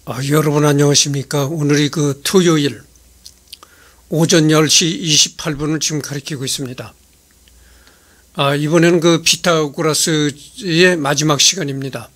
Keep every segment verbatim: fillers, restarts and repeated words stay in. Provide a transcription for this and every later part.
아, 여러분 안녕하십니까. 오늘이 그 토요일 오전 열 시 이십팔 분을 지금 가리키고 있습니다. 아, 이번에는 그 피타고라스의 마지막 시간입니다.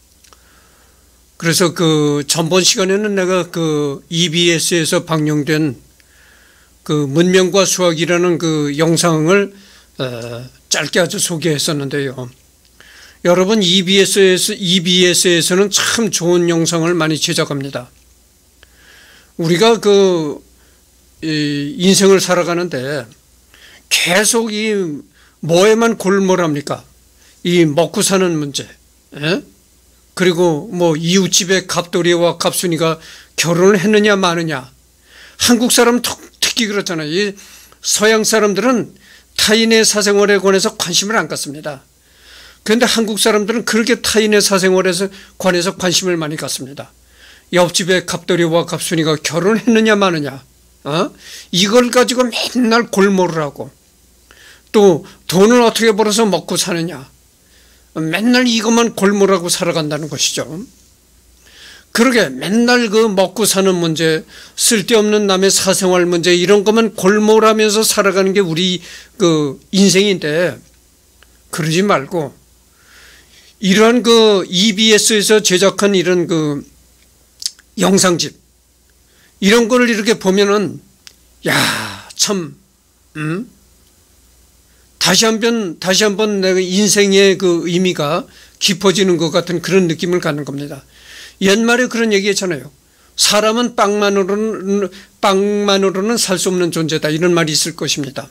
그래서 그 전번 시간에는 내가 그 이비에스에서 방영된 그 문명과 수학이라는 그 영상을 어, 짧게 아주 소개했었는데요. 여러분 이비에스에서, 이비에스에서는 참 좋은 영상을 많이 제작합니다. 우리가 그 인생을 살아가는데 계속 이 뭐에만 골몰합니까? 이 먹고 사는 문제, 에? 그리고 뭐 이웃집의 갑돌이와 갑순이가 결혼을 했느냐 마느냐. 한국 사람 특히 그렇잖아요. 이 서양 사람들은 타인의 사생활에 관해서 관심을 안 갖습니다. 그런데 한국 사람들은 그렇게 타인의 사생활에 관해서 관심을 많이 갖습니다. 옆집의 갑돌이와 갑순이가 결혼했느냐 마느냐, 어? 이걸 가지고 맨날 골몰을 하고, 또 돈을 어떻게 벌어서 먹고 사느냐, 맨날 이것만 골몰하고 살아간다는 것이죠. 그러게 맨날 그 먹고 사는 문제, 쓸데없는 남의 사생활 문제, 이런 것만 골몰하면서 살아가는 게 우리 그 인생인데, 그러지 말고 이러한 그 이비에스에서 제작한 이런 그 영상집, 이런 거를 이렇게 보면은 야, 참, 음? 다시 한번 다시 한번 내가 인생의 그 의미가 깊어지는 것 같은 그런 느낌을 갖는 겁니다. 옛말에 그런 얘기했잖아요. 사람은 빵만으로는 빵만으로는 살 수 없는 존재다, 이런 말이 있을 것입니다.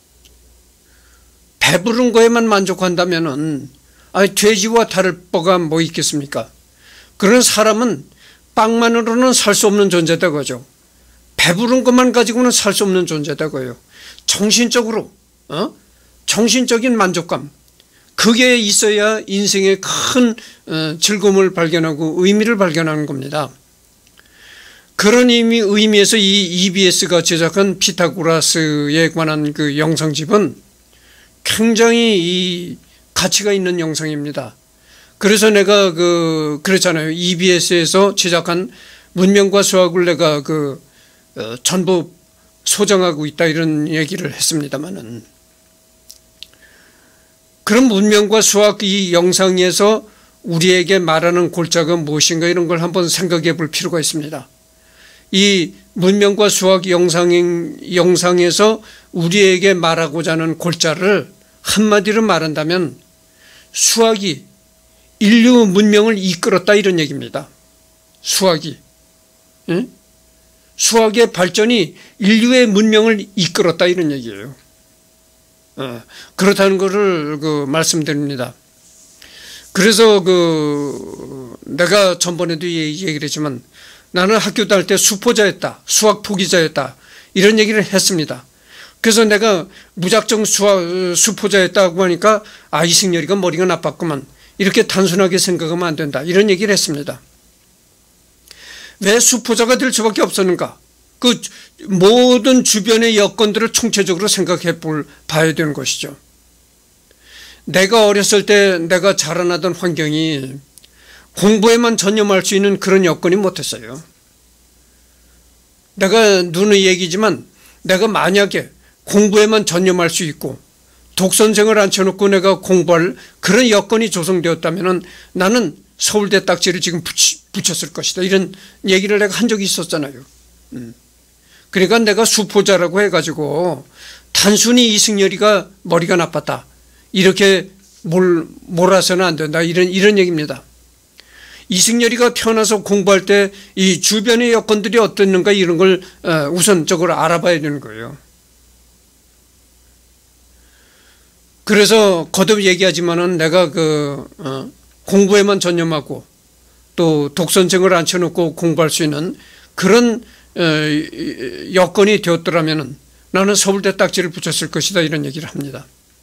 배부른 거에만 만족한다면은, 아니, 돼지와 다를 바가 뭐 있겠습니까? 그런 사람은 빵만으로는 살 수 없는 존재다 그죠. 배부른 것만 가지고는 살 수 없는 존재다 그요. 정신적으로, 어? 정신적인 만족감, 그게 있어야 인생의 큰 즐거움을 발견하고 의미를 발견하는 겁니다. 그런 의미, 의미에서 이 이비에스가 제작한 피타고라스에 관한 그 영상집은 굉장히 이 가치가 있는 영상입니다. 그래서 내가 그 그랬잖아요. 이비에스에서 제작한 문명과 수학을 내가 그 어, 전부 소장하고 있다, 이런 얘기를 했습니다만은, 그런 문명과 수학 이 영상에서 우리에게 말하는 골자가 무엇인가, 이런 걸 한번 생각해 볼 필요가 있습니다. 이 문명과 수학 영상, 영상에서 우리에게 말하고자 하는 골자를 한마디로 말한다면 수학이 인류 문명을 이끌었다, 이런 얘기입니다. 수학이. 응? 수학의 발전이 인류의 문명을 이끌었다, 이런 얘기예요. 어, 그렇다는 것을 그 말씀드립니다. 그래서 그 내가 전번에도 얘기를 했지만 나는 학교 다닐 때 수포자였다, 수학 포기자였다, 이런 얘기를 했습니다. 그래서 내가 무작정 수학, 수포자였다고 하니까 아, 이승열이가 머리가 나빴구만, 이렇게 단순하게 생각하면 안 된다, 이런 얘기를 했습니다. 왜 수포자가 될 수밖에 없었는가? 그 모든 주변의 여건들을 총체적으로 생각해 볼, 봐야 되는 것이죠. 내가 어렸을 때 내가 자라나던 환경이 공부에만 전념할 수 있는 그런 여건이 못했어요. 내가 누누이 얘기지만 내가 만약에 공부에만 전념할 수 있고 독선생을 앉혀놓고 내가 공부할 그런 여건이 조성되었다면 나는 서울대 딱지를 지금 붙이, 붙였을 것이다, 이런 얘기를 내가 한 적이 있었잖아요. 음. 그러니까 내가 수포자라고 해가지고 단순히 이승열이가 머리가 나빴다, 이렇게 몰, 몰아서는 안 된다, 이런, 이런 얘기입니다. 이승열이가 태어나서 공부할 때 이 주변의 여건들이 어땠는가, 이런 걸 우선적으로 알아봐야 되는 거예요. 그래서 거듭 얘기하지만은 내가 그 어, 공부에만 전념하고 또 독선생을 앉혀놓고 공부할 수 있는 그런 어, 여건이 되었더라면 나는 서울대 딱지를 붙였을 것이다, 이런 얘기를 합니다.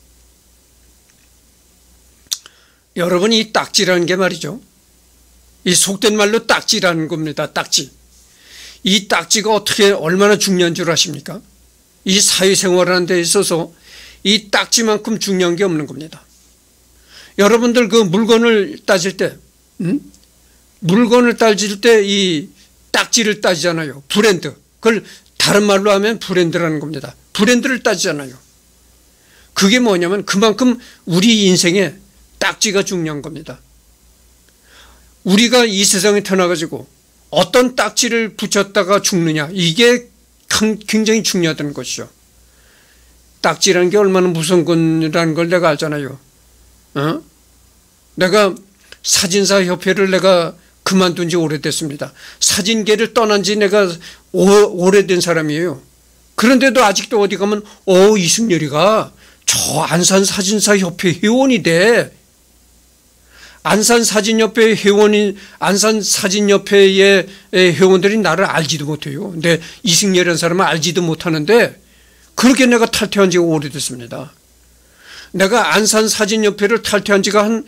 여러분, 이 딱지라는 게 말이죠, 이 속된 말로 딱지라는 겁니다. 딱지. 이 딱지가 어떻게 얼마나 중요한 줄 아십니까? 이 사회생활하는 데 있어서 이 딱지만큼 중요한 게 없는 겁니다. 여러분들 그 물건을 따질 때 음? 물건을 따질 때 이 딱지를 따지잖아요. 브랜드. 그걸 다른 말로 하면 브랜드라는 겁니다. 브랜드를 따지잖아요. 그게 뭐냐면 그만큼 우리 인생에 딱지가 중요한 겁니다. 우리가 이 세상에 태어나가지고 어떤 딱지를 붙였다가 죽느냐, 이게 굉장히 중요하다는 것이죠. 딱지라는 게 얼마나 무서운 거라는 걸 내가 알잖아요. 어? 내가 사진사 협회를 내가 그만둔 지 오래됐습니다. 사진계를 떠난 지 내가 오, 오래된 사람이에요. 그런데도 아직도 어디 가면 어 이승열이가 저 안산사진사협회 회원이 돼. 안산사진협회 회원인 안산사진협회의 회원들이 나를 알지도 못해요. 근데 이승열이라는 사람은 알지도 못하는데 그렇게 내가 탈퇴한 지가 오래됐습니다. 내가 안산사진협회를 탈퇴한 지가 한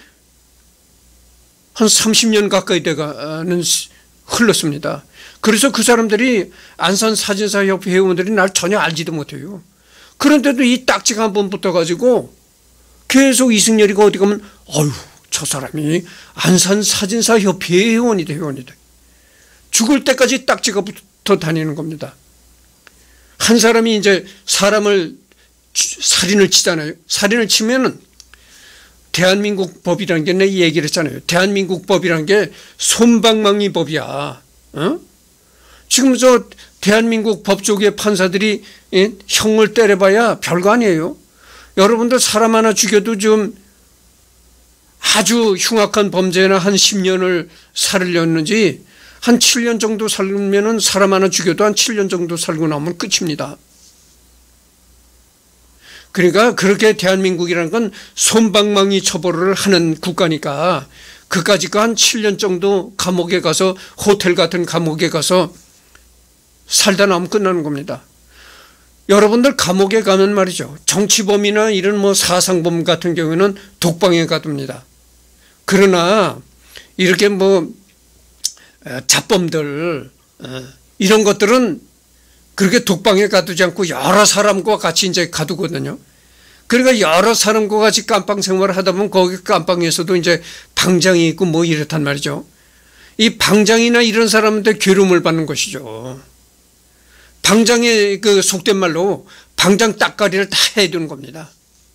한 삼십 년 가까이 돼가는 흘렀습니다. 그래서 그 사람들이 안산사진사협회 회원들이 날 전혀 알지도 못해요. 그런데도 이 딱지가 한번 붙어가지고 계속 이승열이가 어디 가면 어휴 저 사람이 안산사진사협회 회원이다 회원이다. 죽을 때까지 딱지가 붙어 다니는 겁니다. 한 사람이 이제 사람을 살인을 치잖아요. 살인을 치면은 대한민국 법이라는 게 내가 얘기를 했잖아요. 대한민국 법이라는 게 솜방망이 법이야. 어? 지금 저 대한민국 법조계 판사들이 예? 형을 때려봐야 별거 아니에요. 여러분들 사람 하나 죽여도 좀 아주 흉악한 범죄나 한 십 년을 살으려는지 한 칠 년 정도 살면은 사람 하나 죽여도 한 칠 년 정도 살고 나오면 끝입니다. 그러니까 그렇게 대한민국이라는 건 솜방망이 처벌을 하는 국가니까 그까짓 거 한 칠 년 정도 감옥에 가서 호텔 같은 감옥에 가서 살다 나오면 끝나는 겁니다. 여러분들 감옥에 가면 말이죠. 정치범이나 이런 뭐 사상범 같은 경우는 독방에 가둡니다. 그러나 이렇게 뭐 잡범들 이런 것들은 그렇게 독방에 가두지 않고 여러 사람과 같이 이제 가두거든요. 그러니까 여러 사람과 같이 깜빵 생활을 하다 보면 거기 깜빵에서도 이제 방장이 있고 뭐 이렇단 말이죠. 이 방장이나 이런 사람한테 괴로움을 받는 것이죠. 방장의 그 속된 말로 방장 따까리를 다 해두는 겁니다.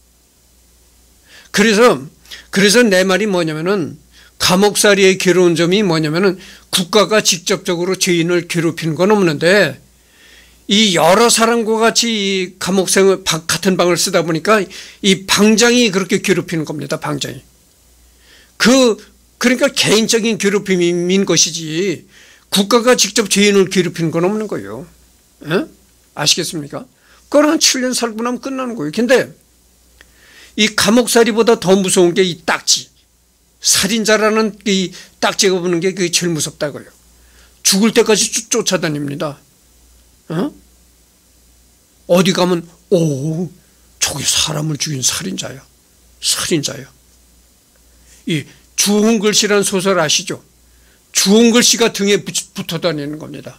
그래서, 그래서 내 말이 뭐냐면은 감옥살이의 괴로운 점이 뭐냐면은 국가가 직접적으로 죄인을 괴롭히는 건 없는데 이 여러 사람과 같이 이 감옥생을 같은 방을 쓰다 보니까 이 방장이 그렇게 괴롭히는 겁니다. 방장이. 그 그러니까 개인적인 괴롭힘인 것이지 국가가 직접 죄인을 괴롭히는 건 없는 거예요. 에? 아시겠습니까? 그걸 한 칠 년 살고 나면 끝나는 거예요. 근데 이 감옥살이보다 더 무서운 게 이 딱지. 살인자라는 이 딱지가 붙는 게 그게 제일 무섭다고요. 죽을 때까지 쫓아다닙니다. 어? 어디 가면 오 저게 사람을 죽인 살인자야. 살인자야. 이 주홍글 씨라는 소설 아시죠? 주홍글 씨가 등에 붙어 다니는 겁니다.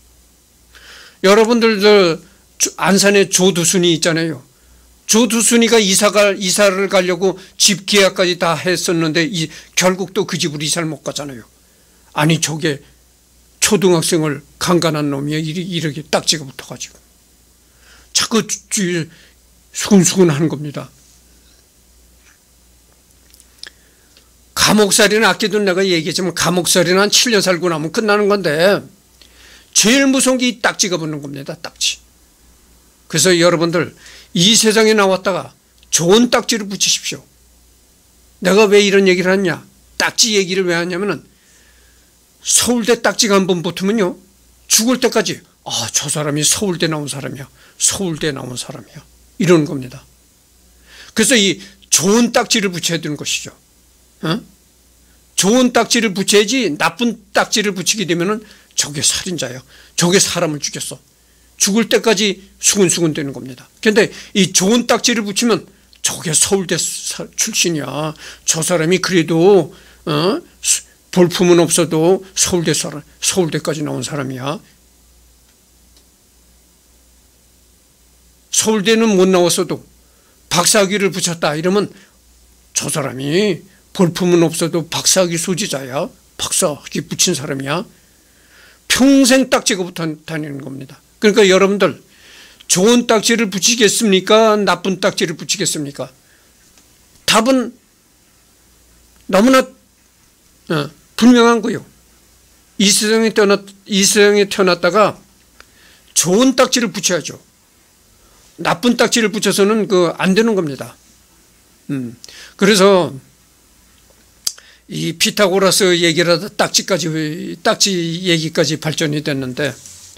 여러분들 안산에 조두순이 있잖아요. 조두순이가 이사가 이사를 가려고 집 계약까지 다 했었는데 이, 결국 또 그 집으로 이사를 못 가잖아요. 아니 저게 초등학생을 강간한 놈이 이렇게 딱지가 붙어가지고 자꾸 수근수근 하는 겁니다. 감옥살이는 아껴도 내가 얘기했지만 감옥살이는 한 칠 년 살고 나면 끝나는 건데 제일 무서운 게 이 딱지가 붙는 겁니다. 딱지. 그래서 여러분들 이 세상에 나왔다가 좋은 딱지를 붙이십시오. 내가 왜 이런 얘기를 하냐? 딱지 얘기를 왜 하냐면은 서울대 딱지가 한번 붙으면요 죽을 때까지 아, 저 사람이 서울대 나온 사람이야. 서울대 나온 사람이야. 이러는 겁니다. 그래서 이 좋은 딱지를 붙여야 되는 것이죠. 어? 좋은 딱지를 붙여야지 나쁜 딱지를 붙이게 되면은 저게 살인자야. 저게 사람을 죽였어. 죽을 때까지 수근수근 되는 겁니다. 그런데 이 좋은 딱지를 붙이면 저게 서울대 출신이야. 저 사람이 그래도 어? 볼품은 없어도 서울대 사람, 서울대까지 나온 사람이야. 서울대는 못 나왔어도 박사학위를 붙였다 이러면 저 사람이 볼품은 없어도 박사학위 소지자야. 박사학위 붙인 사람이야. 평생 딱지가 붙어 다니는 겁니다. 그러니까 여러분들 좋은 딱지를 붙이겠습니까? 나쁜 딱지를 붙이겠습니까? 답은 너무나 어, 분명한 거요. 이 세상에 태어났, 이 세상에 태어났다가 좋은 딱지를 붙여야죠. 나쁜 딱지를 붙여서는 그 안 되는 겁니다. 음. 그래서 이 피타고라스 얘기를 하다 딱지까지, 딱지 얘기까지 발전이 됐는데,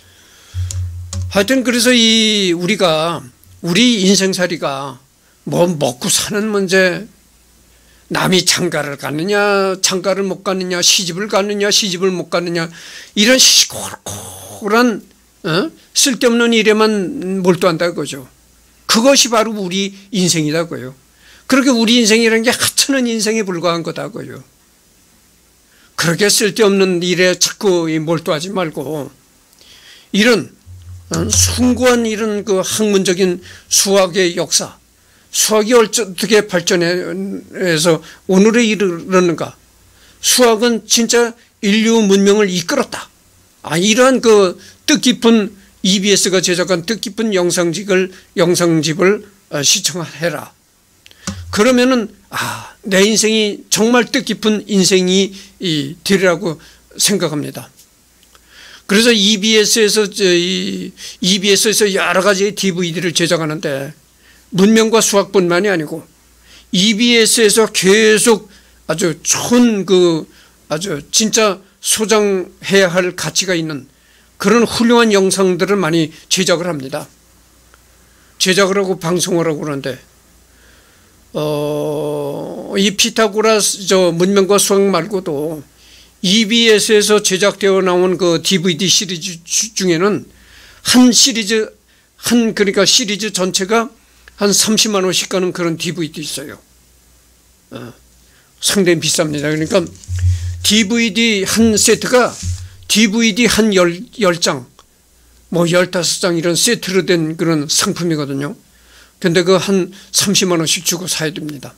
하여튼 그래서 이 우리가, 우리 인생살이가 뭐 먹고 사는 문제, 남이 장가를 가느냐, 장가를 못 가느냐, 시집을 가느냐, 시집을 못 가느냐, 이런 시시콜콜한 어? 쓸데없는 일에만 몰두한다 그거죠. 그것이 바로 우리 인생이다고요. 그렇게 우리 인생이라는 게 하찮은 인생에 불과한 거다고요. 그렇게 쓸데없는 일에 자꾸 몰두하지 말고 이런 숭고한 이런 그 학문적인 수학의 역사, 수학이 어떻게 발전해서 오늘에 이르렀는가? 수학은 진짜 인류 문명을 이끌었다. 아, 이러한 그 뜻깊은 이비에스가 제작한 뜻깊은 영상집을 영상집을 시청해라. 그러면은 아, 내 인생이 정말 뜻깊은 인생이 되리라고 생각합니다. 그래서 이비에스에서 이 이비에스에서 여러 가지 디브이디를 제작하는데 문명과 수학뿐만이 아니고 이비에스에서 계속 아주 좋은 그 아주 진짜 소장해야 할 가치가 있는 그런 훌륭한 영상들을 많이 제작을 합니다. 제작을 하고 방송을 하고 그러는데 어, 이 피타고라스 저 문명과 수학 말고도 이비에스에서 제작되어 나온 그 디브이디 시리즈 중에는 한 시리즈 한 그러니까 시리즈 전체가 한 삼십만 원씩 가는 그런 디브이디 있어요. 어, 상당히 비쌉니다. 그러니까 디브이디 한 세트가 디브이디 한 열, 열 장, 뭐 열다섯 장 이런 세트로 된 그런 상품이거든요. 근데 그 한 삼십만 원씩 주고 사야 됩니다.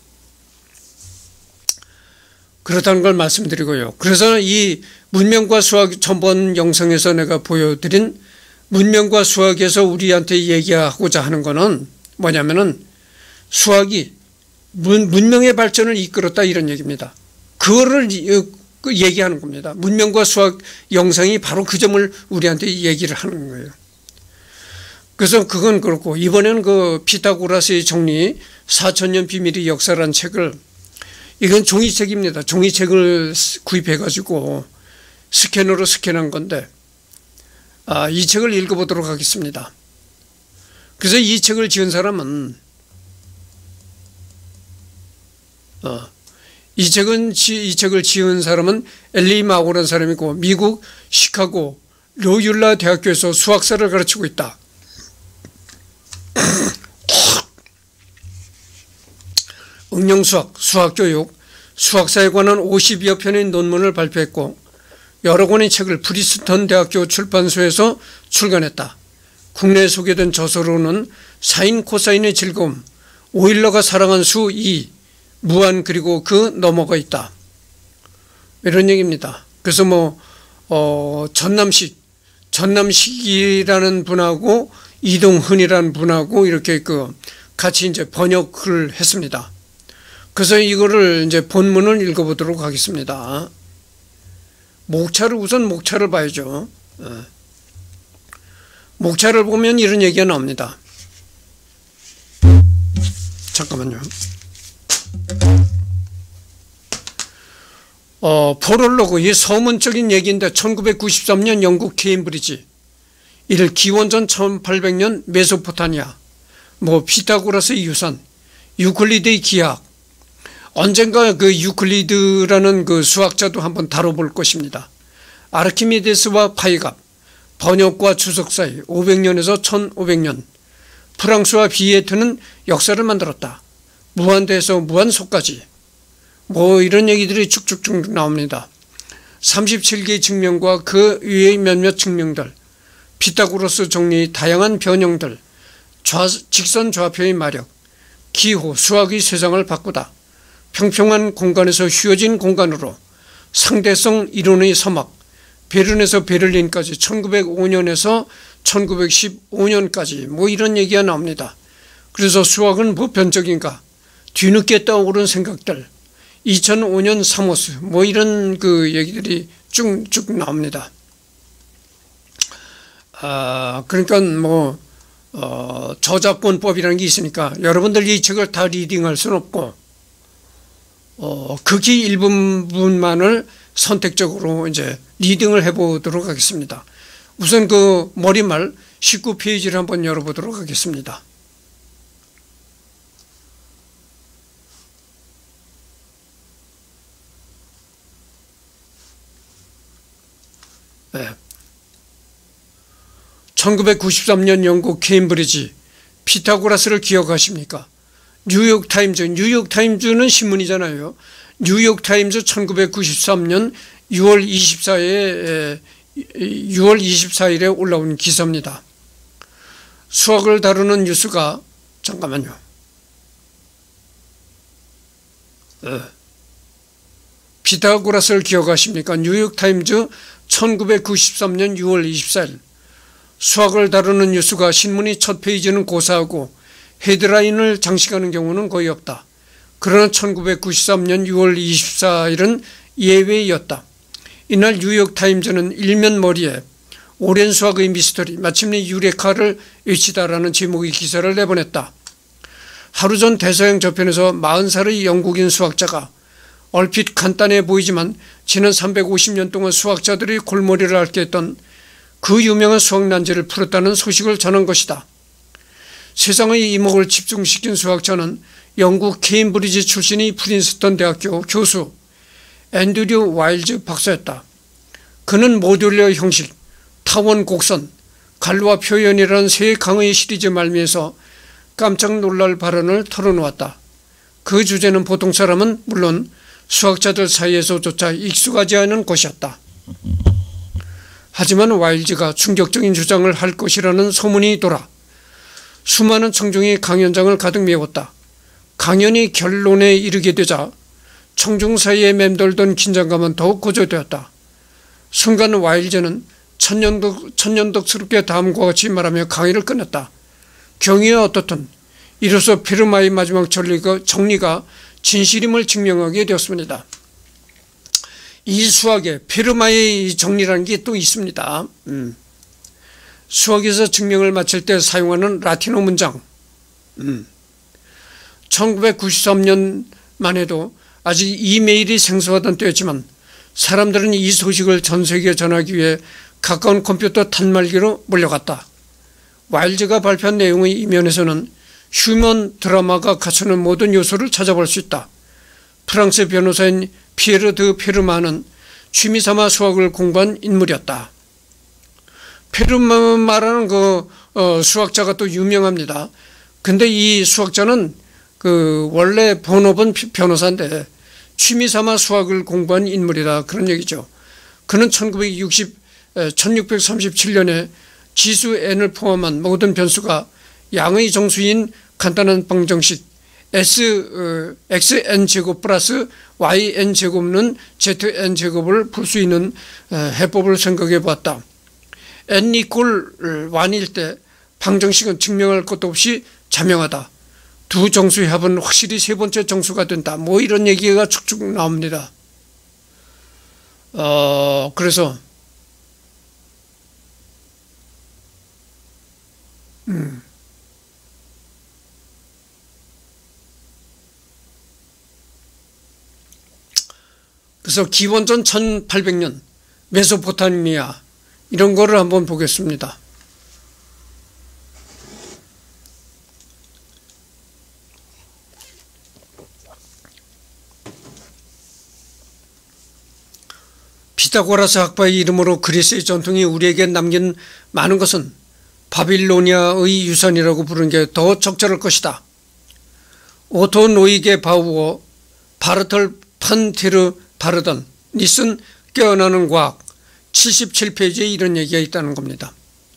그렇다는 걸 말씀드리고요. 그래서 이 문명과 수학 전번 영상에서 내가 보여드린 문명과 수학에서 우리한테 얘기하고자 하는 거는 뭐냐면은 수학이 문, 문명의 발전을 이끌었다 이런 얘기입니다. 그거를 얘기하는 겁니다. 문명과 수학 영상이 바로 그 점을 우리한테 얘기를 하는 거예요. 그래서 그건 그렇고 이번에는 그 피타고라스의 정리 사천 년 비밀의 역사라는 책을 이건 종이책입니다. 종이책을 구입해 가지고 스캐너로 스캔한 건데 아, 이 책을 읽어보도록 하겠습니다. 그래서 이 책을 지은 사람은 어, 이 책은 이 책을 지은 사람은 엘리 마고라는 사람이고 미국 시카고 로율라 대학교에서 수학사를 가르치고 있다. 응용수학, 수학교육, 수학사에 관한 오십여 편의 논문을 발표했고 여러 권의 책을 프리스턴 대학교 출판소에서 출간했다. 국내에 소개된 저서로는 사인 코사인의 즐거움, 오일러가 사랑한 수 이, 무한 그리고 그 너머가 있다. 이런 얘기입니다. 그래서 뭐 어, 전남식, 전남식이라는 분하고 이동훈이라는 분하고 이렇게 그 같이 이제 번역을 했습니다. 그래서 이거를 이제 본문을 읽어보도록 하겠습니다. 목차를 우선 목차를 봐야죠. 목차를 보면 이런 얘기가 나옵니다. 잠깐만요. 어, 포롤로그, 이 서문적인 얘기인데 천구백구십삼 년 영국 케임브리지, 일 기원전 천팔백 년 메소포타미아, 뭐 피타고라스의 유산, 유클리드의 기하학, 언젠가 그 유클리드라는 그 수학자도 한번 다뤄볼 것입니다. 아르키메데스와 파이갑, 번역과 주석 사이 오백 년에서 천오백 년, 프랑스와 비에트는 역사를 만들었다. 무한대에서 무한소까지 뭐 이런 얘기들이 쭉쭉쭉 나옵니다. 삼십칠 개의 증명과 그 위의 몇몇 증명들, 피타고라스 정리의 다양한 변형들, 좌, 직선 좌표의 마력, 기호, 수학이 세상을 바꾸다, 평평한 공간에서 휘어진 공간으로, 상대성 이론의 서막, 베른에서 베를린까지 천구백오 년에서 천구백십오 년까지 뭐 이런 얘기가 나옵니다. 그래서 수학은 보편적인가, 뒤늦게 떠오른 생각들, 이천오 년 사모스 뭐 이런 그 얘기들이 쭉쭉 나옵니다. 아 그러니까 뭐 어, 저작권법이라는 게 있으니까 여러분들 이 책을 다 리딩할 수는 없고 어, 극히 일부분만을 선택적으로 이제 리딩을 해보도록 하겠습니다. 우선 그 머리말 십구 페이지를 한번 열어보도록 하겠습니다. 네. 천구백구십삼 년 영국 케임브리지 피타고라스를 기억하십니까? 뉴욕타임즈, 뉴욕타임즈는 신문이잖아요. 뉴욕타임즈 천구백구십삼 년 유월 이십사일에 유월 이십사일에 올라온 기사입니다. 수학을 다루는 뉴스가 잠깐만요. 네. 피타고라스를 기억하십니까? 뉴욕타임즈 천구백구십삼 년 유월 이십사일 수학을 다루는 뉴스가 신문이 첫 페이지는 고사하고 헤드라인을 장식하는 경우는 거의 없다. 그러나 천구백구십삼 년 유월 이십사일은 예외였다. 이날 뉴욕타임즈는 일면 머리에 오랜 수학의 미스터리 마침내 유레카를 외치다라는 제목의 기사를 내보냈다. 하루 전 대서양 저편에서 마흔 살의 영국인 수학자가 얼핏 간단해 보이지만 지난 삼백오십 년 동안 수학자들이 골머리를 앓게 했던 그 유명한 수학 난제를 풀었다는 소식을 전한 것이다. 세상의 이목을 집중시킨 수학자는 영국 케임브리지 출신의 프린스턴 대학교 교수 앤드류 와일즈 박사였다. 그는 모듈러 형식, 타원 곡선, 갈루와 표현이라는 세 강의 시리즈 말미에서 깜짝 놀랄 발언을 털어놓았다. 그 주제는 보통 사람은 물론 수학자들 사이에서조차 익숙하지 않은 것이었다. 하지만 와일즈가 충격적인 주장을 할 것이라는 소문이 돌아 수많은 청중이 강연장을 가득 메웠다. 강연이 결론에 이르게 되자 청중 사이에 맴돌던 긴장감은 더욱 고조되었다. 순간 와일즈는 천년덕, 천년덕스럽게 다음과 같이 말하며 강의를 끝냈다. 경위가 어떻든 이로써 페르마의 마지막 정리가, 정리가 진실임을 증명하게 되었습니다. 이 수학에 페르마의 정리라는 게 또 있습니다. 음. 수학에서 증명을 마칠 때 사용하는 라틴어 문장. 음. 천구백구십삼 년만 해도 아직 이메일이 생소하던 때였지만 사람들은 이 소식을 전 세계에 전하기 위해 가까운 컴퓨터 단말기로 몰려갔다. 와일즈가 발표한 내용의 이면에서는 휴먼 드라마가 갖추는 모든 요소를 찾아볼 수 있다. 프랑스 변호사인 피에르 드 페르마는 취미삼아 수학을 공부한 인물이었다. 페르마라는 그 어, 수학자가 또 유명합니다. 근데 이 수학자는 그 원래 본업은 변호사인데 취미삼아 수학을 공부한 인물이다 그런 얘기죠. 그는 천구백육십, 천육백삼십칠 년에 지수 n을 포함한 모든 변수가 양의 정수인 간단한 방정식 S, xn제곱 플러스 yn제곱은 zn제곱을 풀 수 있는 해법을 생각해 보았다. n 이퀄 일일 때 방정식은 증명할 것도 없이 자명하다. 두 정수의 합은 확실히 세 번째 정수가 된다. 뭐 이런 얘기가 쭉쭉 나옵니다. 어, 그래서 음. 그래서 기원전 천팔백 년 메소포타미아 이런 거를 한번 보겠습니다. 피타고라스 학파의 이름으로 그리스의 전통이 우리에게 남긴 많은 것은 바빌로니아의 유산이라고 부르는 게 더 적절할 것이다. 오토 노이게 바우어 바르털 판테르 바르던 니슨 깨어나는 과학 칠십칠 페이지에 이런 얘기가 있다는 겁니다.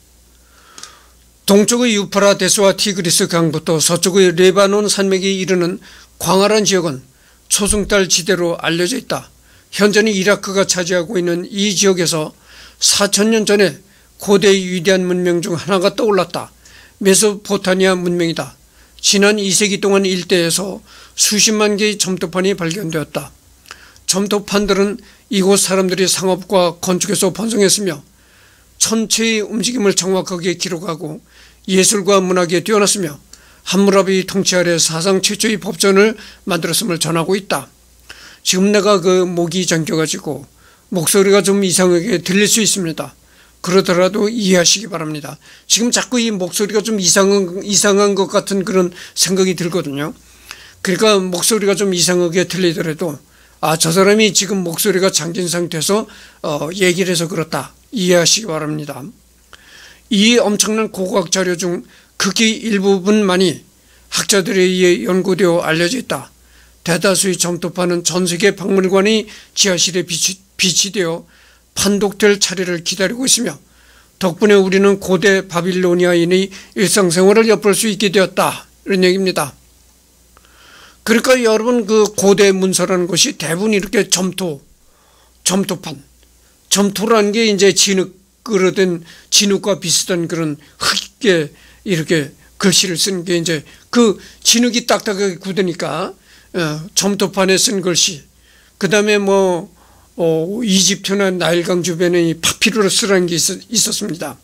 동쪽의 유프라데스와 티그리스 강부터 서쪽의 레바논 산맥에 이르는 광활한 지역은 초승달 지대로 알려져 있다. 현재는 이라크가 차지하고 있는 이 지역에서 사천 년 전에 고대의 위대한 문명 중 하나가 떠올랐다. 메소포타미아 문명이다. 지난 이 세기 동안 일대에서 수십만 개의 점토판이 발견되었다. 점토판들은 이곳 사람들이 상업과 건축에서 번성했으며 천체의 움직임을 정확하게 기록하고 예술과 문학에 뛰어났으며 함무라비 통치 아래 사상 최초의 법전을 만들었음을 전하고 있다. 지금 내가 그 목이 잠겨가지고 목소리가 좀 이상하게 들릴 수 있습니다. 그러더라도 이해하시기 바랍니다. 지금 자꾸 이 목소리가 좀 이상한, 이상한 것 같은 그런 생각이 들거든요. 그러니까 목소리가 좀 이상하게 들리더라도 아, 저 사람이 지금 목소리가 잠긴 상태에서 어, 얘기를 해서 그렇다. 이해하시기 바랍니다. 이 엄청난 고고학 자료 중 극히 일부분만이 학자들에 의해 연구되어 알려져 있다. 대다수의 점토판은 전세계 박물관의 지하실에 비치, 비치되어 판독될 차례를 기다리고 있으며 덕분에 우리는 고대 바빌로니아인의 일상생활을 엿볼 수 있게 되었다. 이런 얘기입니다. 그러니까 여러분 그 고대 문서라는 것이 대부분 이렇게 점토, 점토판, 점토라는 게 이제 진흙으로 된 진흙과 비슷한 그런 흙에 이렇게 글씨를 쓴 게 이제 그 진흙이 딱딱하게 굳으니까 어, 점토판에 쓴 글씨. 그 다음에 뭐 어, 이집트나 나일강 주변에 이 파피루스라는 게 있었, 있었습니다.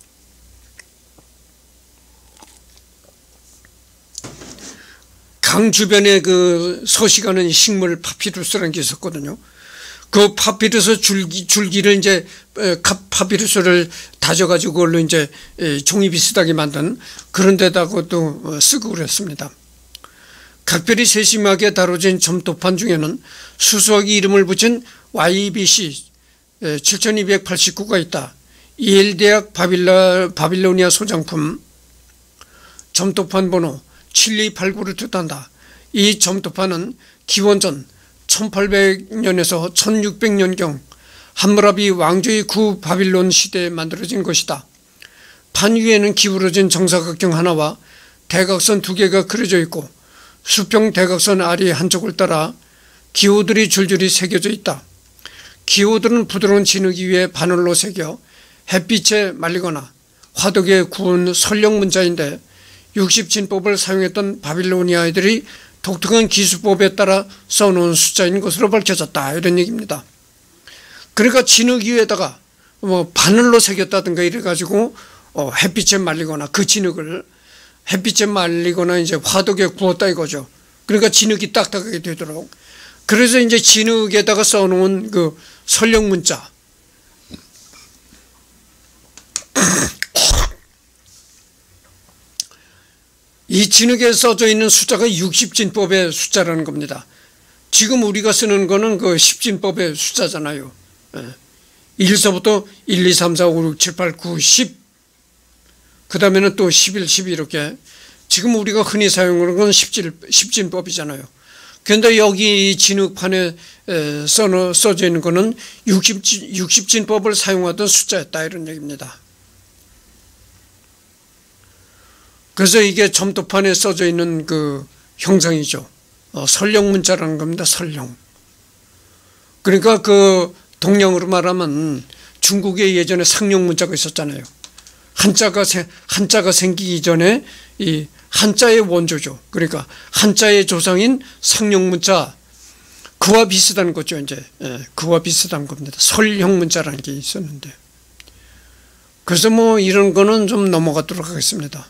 강 주변에 그 서식하는 식물 파피루스라는 게 있었거든요. 그 파피루스 줄기, 줄기를 이제 파피루스를 다져가지고 그걸로 이제 종이 비슷하게 만든 그런 데다가 또 쓰고 그랬습니다. 각별히 세심하게 다뤄진 점토판 중에는 수수하게 이름을 붙인 와이비씨 칠천이백팔십구가 있다. 이엘대학 바빌라, 바빌로니아 소장품 점토판 번호 칠이팔구를 뜻한다. 이 점토판은 기원전 천팔백 년에서 천육백 년경 함무라비 왕조의 구 바빌론 시대에 만들어진 것이다. 판 위에는 기울어진 정사각형 하나와 대각선 두 개가 그려져 있고 수평 대각선 아래 한쪽을 따라 기호들이 줄줄이 새겨져 있다. 기호들은 부드러운 진흙 위에 바늘로 새겨 햇빛에 말리거나 화덕에 구운 설령 문자인데 육십진법을 사용했던 바빌로니아인들이 독특한 기수법에 따라 써놓은 숫자인 것으로 밝혀졌다. 이런 얘기입니다. 그러니까 진흙 위에다가 뭐 바늘로 새겼다든가 이래가지고 어 햇빛에 말리거나 그 진흙을 햇빛에 말리거나 이제 화덕에 구웠다 이거죠. 그러니까 진흙이 딱딱하게 되도록. 그래서 이제 진흙에다가 써놓은 그 설령 문자. 이 진흙에 써져 있는 숫자가 육십진법의 숫자라는 겁니다. 지금 우리가 쓰는 거는 그 십진법의 숫자잖아요. 일서부터 일, 이, 삼, 사, 오, 육, 칠, 팔, 구, 십. 그 다음에는 또 십일, 십이 이렇게. 지금 우리가 흔히 사용하는 건 십진, 십진법이잖아요. 그런데 여기 진흙판에 써, 써져 있는 거는 육십, 육십진법을 사용하던 숫자였다. 이런 얘기입니다. 그래서 이게 점토판에 써져 있는 그 형상이죠. 어, 설령 문자라는 겁니다. 설령. 그러니까 그 동양으로 말하면 중국에 예전에 상령 문자가 있었잖아요. 한자가 한자가 생기기 전에 이 한자의 원조죠. 그러니까 한자의 조상인 상령 문자 그와 비슷한 거죠. 이제 예, 그와 비슷한 겁니다. 설령 문자라는 게 있었는데. 그래서 뭐 이런 거는 좀 넘어가도록 하겠습니다.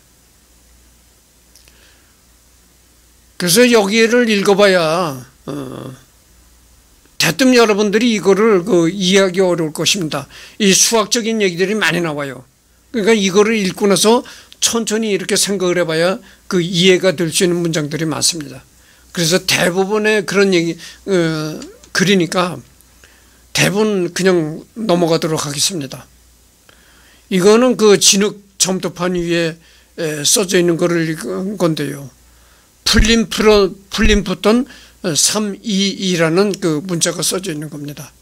그래서 여기를 읽어봐야 어, 대뜸 여러분들이 이거를 그 이해하기 어려울 것입니다. 이 수학적인 얘기들이 많이 나와요. 그러니까 이거를 읽고 나서 천천히 이렇게 생각을 해봐야 그 이해가 될 수 있는 문장들이 많습니다. 그래서 대부분의 그런 얘기 어, 글이니까 대부분 그냥 넘어가도록 하겠습니다. 이거는 그 진흙 점토판 위에 써져 있는 거를 읽은 건데요. 풀림프로, 풀림프톤 삼이이라는 그 문자가 써져 있는 겁니다.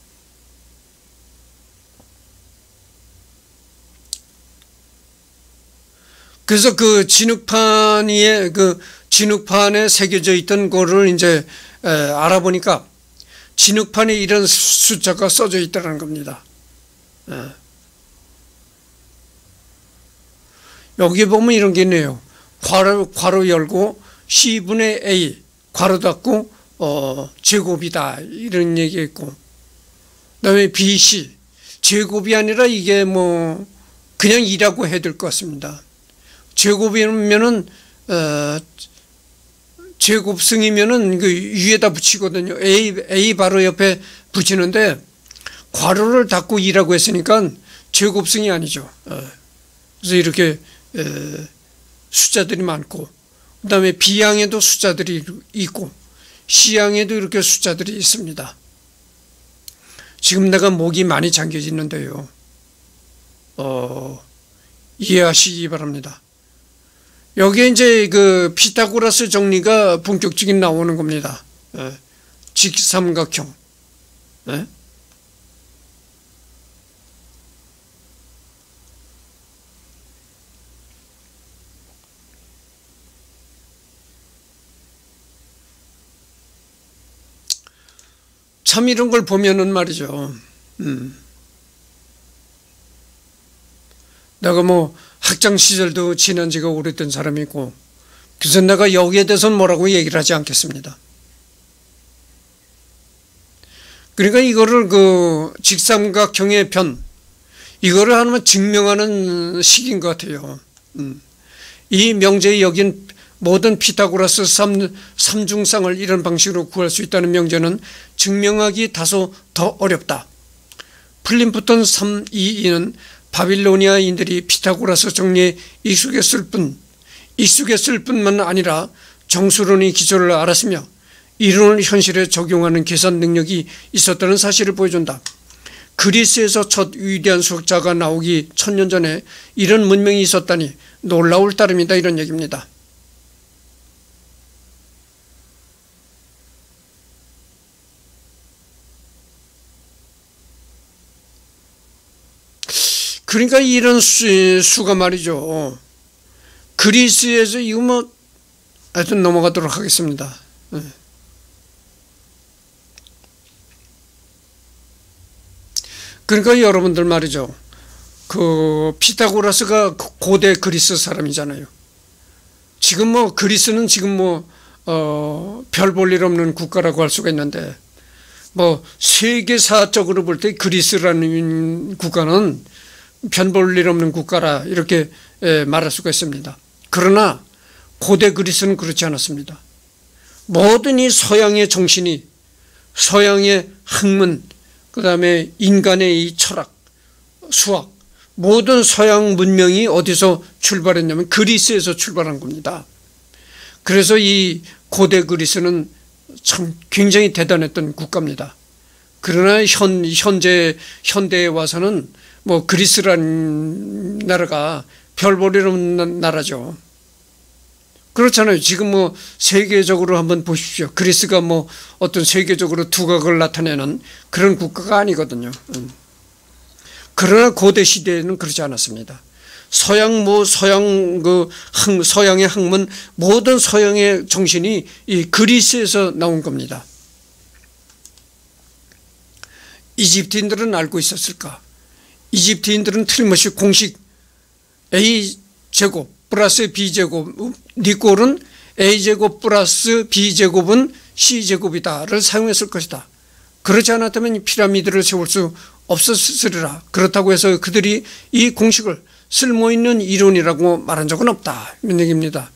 그래서 그 진흙판 위에 그 진흙판에 새겨져 있던 거를 이제 에, 알아보니까 진흙판에 이런 숫자가 써져 있다는 겁니다. 예. 여기 보면 이런 게 있네요. 괄호, 괄호 열고 C분의 A 괄호 닫고 어, 제곱이다 이런 얘기 있고, 그 다음에 비씨 제곱이 아니라 이게 뭐 그냥 이라고 해야 될 것 같습니다. 제곱이면은 어, 제곱승이면은 그 위에다 붙이거든요. A, A 바로 옆에 붙이는데 괄호를 닫고 이라고 했으니까 제곱승이 아니죠. 어. 그래서 이렇게 에, 숫자들이 많고, 그 다음에 B항에도 숫자들이 있고 C항에도 이렇게 숫자들이 있습니다. 지금 내가 목이 많이 잠겨지는데요. 어, 이해하시기 바랍니다. 여기에 이제 그 피타고라스 정리가 본격적인 나오는 겁니다. 예, 직삼각형. 예? 참 이런 걸 보면은 말이죠. 음. 내가 뭐 학창 시절도 지난 지가 오래된 사람이고, 그래서 내가 여기에 대해서는 뭐라고 얘기를 하지 않겠습니다. 그러니까 이거를 그 직삼각형의 변, 이거를 하나만 증명하는 식인 것 같아요. 음. 이 명제에 여긴 모든 피타고라스 삼, 삼중상을 이런 방식으로 구할 수 있다는 명제는 증명하기 다소 더 어렵다. 플림프턴 삼백이십이는 바빌로니아인들이 피타고라스 정리에 익숙했을 뿐, 익숙했을 뿐만 아니라 정수론의 기초를 알았으며 이론을 현실에 적용하는 계산 능력이 있었다는 사실을 보여준다. 그리스에서 첫 위대한 수학자가 나오기 천년 전에 이런 문명이 있었다니 놀라울 따름이다, 이런 얘기입니다. 그러니까 이런 수, 수가 말이죠. 그리스에서 이거 뭐 하여튼 넘어가도록 하겠습니다. 네. 그러니까 여러분들 말이죠. 그 피타고라스가 고대 그리스 사람이잖아요. 지금 뭐 그리스는 지금 뭐 어, 별 볼 일 없는 국가라고 할 수가 있는데, 뭐 세계사적으로 볼 때 그리스라는 국가는 별 볼 일 없는 국가라 이렇게 말할 수가 있습니다. 그러나 고대 그리스는 그렇지 않았습니다. 모든 이 서양의 정신이, 서양의 학문, 그 다음에 인간의 이 철학, 수학, 모든 서양 문명이 어디서 출발했냐면 그리스에서 출발한 겁니다. 그래서 이 고대 그리스는 참 굉장히 대단했던 국가입니다. 그러나 현, 현재, 현대에 와서는 뭐 그리스라는 나라가 별 볼 일 없는 나라죠. 그렇잖아요. 지금 뭐 세계적으로 한번 보십시오. 그리스가 뭐 어떤 세계적으로 두각을 나타내는 그런 국가가 아니거든요. 그러나 고대 시대에는 그렇지 않았습니다. 서양 뭐 서양 그 서양의 학문, 모든 서양의 정신이 이 그리스에서 나온 겁니다. 이집트인들은 알고 있었을까? 이집트인들은 틀림없이 공식 A 제곱 플러스 B 제곱, 니꼴은 A 제곱 플러스 B 제곱은 C 제곱이다를 사용했을 것이다. 그렇지 않았다면 피라미드를 세울 수 없었으리라. 그렇다고 해서 그들이 이 공식을 쓸모있는 이론이라고 말한 적은 없다, 이런 얘기입니다.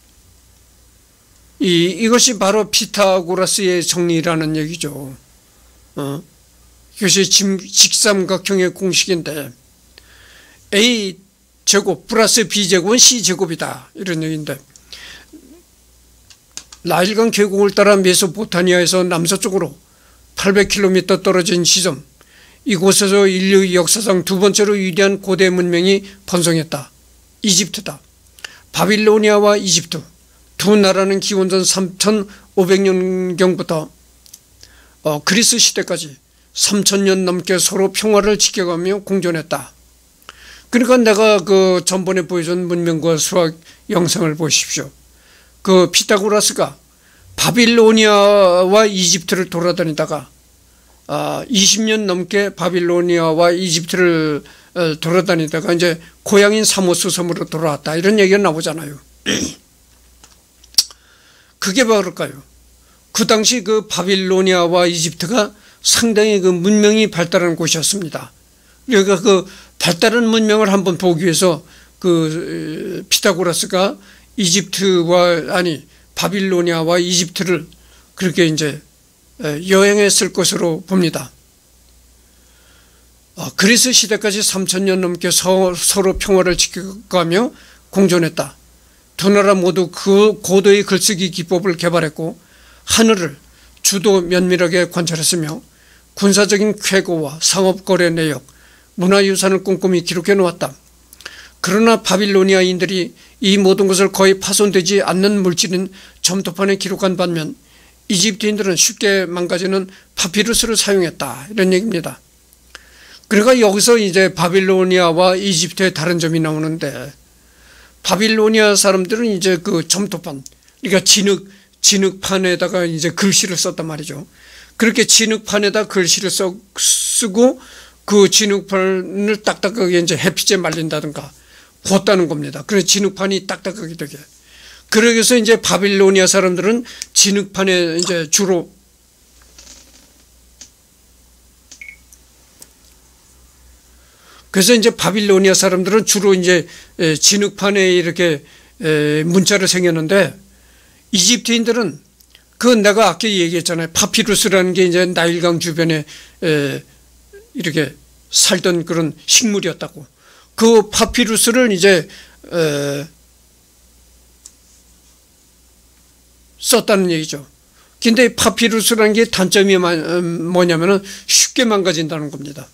이, 이것이 바로 피타고라스의 정리라는 얘기죠. 어? 이것이 직삼각형의 공식인데 A 제곱 플러스 B 제곱은 C 제곱이다, 이런 얘기인데, 나일강 계곡을 따라 메소포타미아에서 남서쪽으로 팔백 킬로미터 떨어진 지점, 이곳에서 인류 역사상 두 번째로 위대한 고대 문명이 번성했다. 이집트다. 바빌로니아와 이집트 두 나라는 기원전 삼천오백 년경부터 어, 그리스 시대까지 삼천 년 넘게 서로 평화를 지켜가며 공존했다. 그러니까 내가 그 전번에 보여준 문명과 수학 영상을 보십시오. 그 피타고라스가 바빌로니아와 이집트를 돌아다니다가 이십 년 넘게 바빌로니아와 이집트를 돌아다니다가 이제 고향인 사모스 섬으로 돌아왔다, 이런 얘기가 나오잖아요. 그게 바로일까요? 그 당시 그 바빌로니아와 이집트가 상당히 그 문명이 발달한 곳이었습니다. 그러니까 그 발달한 문명을 한번 보기 위해서 그 피타고라스가 이집트와 아니 바빌로니아와 이집트를 그렇게 이제 여행했을 것으로 봅니다. 그리스 시대까지 삼천 년 넘게 서로 평화를 지켜가며 공존했다. 두 나라 모두 그 고도의 글쓰기 기법을 개발했고 하늘을 주도 면밀하게 관찰했으며 군사적인 쾌거와 상업거래 내역, 문화유산을 꼼꼼히 기록해 놓았다. 그러나 바빌로니아인들이 이 모든 것을 거의 파손되지 않는 물질인 점토판에 기록한 반면 이집트인들은 쉽게 망가지는 파피루스를 사용했다, 이런 얘기입니다. 그러니까 여기서 이제 바빌로니아와 이집트의 다른 점이 나오는데, 바빌로니아 사람들은 이제 그 점토판, 그러니까 진흙, 진흙판에다가 이제 글씨를 썼단 말이죠. 그렇게 진흙판에다 글씨를 써, 쓰고 그 진흙판을 딱딱하게 이제 햇빛에 말린다든가 걷다는 겁니다. 그래서 진흙판이 딱딱하게 되게. 그래서 이제 바빌로니아 사람들은 진흙판에 이제 주로 그래서 이제 바빌로니아 사람들은 주로 이제 진흙판에 이렇게 문자를 새겼는데, 이집트인들은 그 내가 아까 얘기했잖아요. 파피루스라는 게 이제 나일강 주변에 이렇게 살던 그런 식물이었다고. 그 파피루스를 이제 썼다는 얘기죠. 근데 파피루스라는 게 단점이 뭐냐면은 쉽게 망가진다는 겁니다.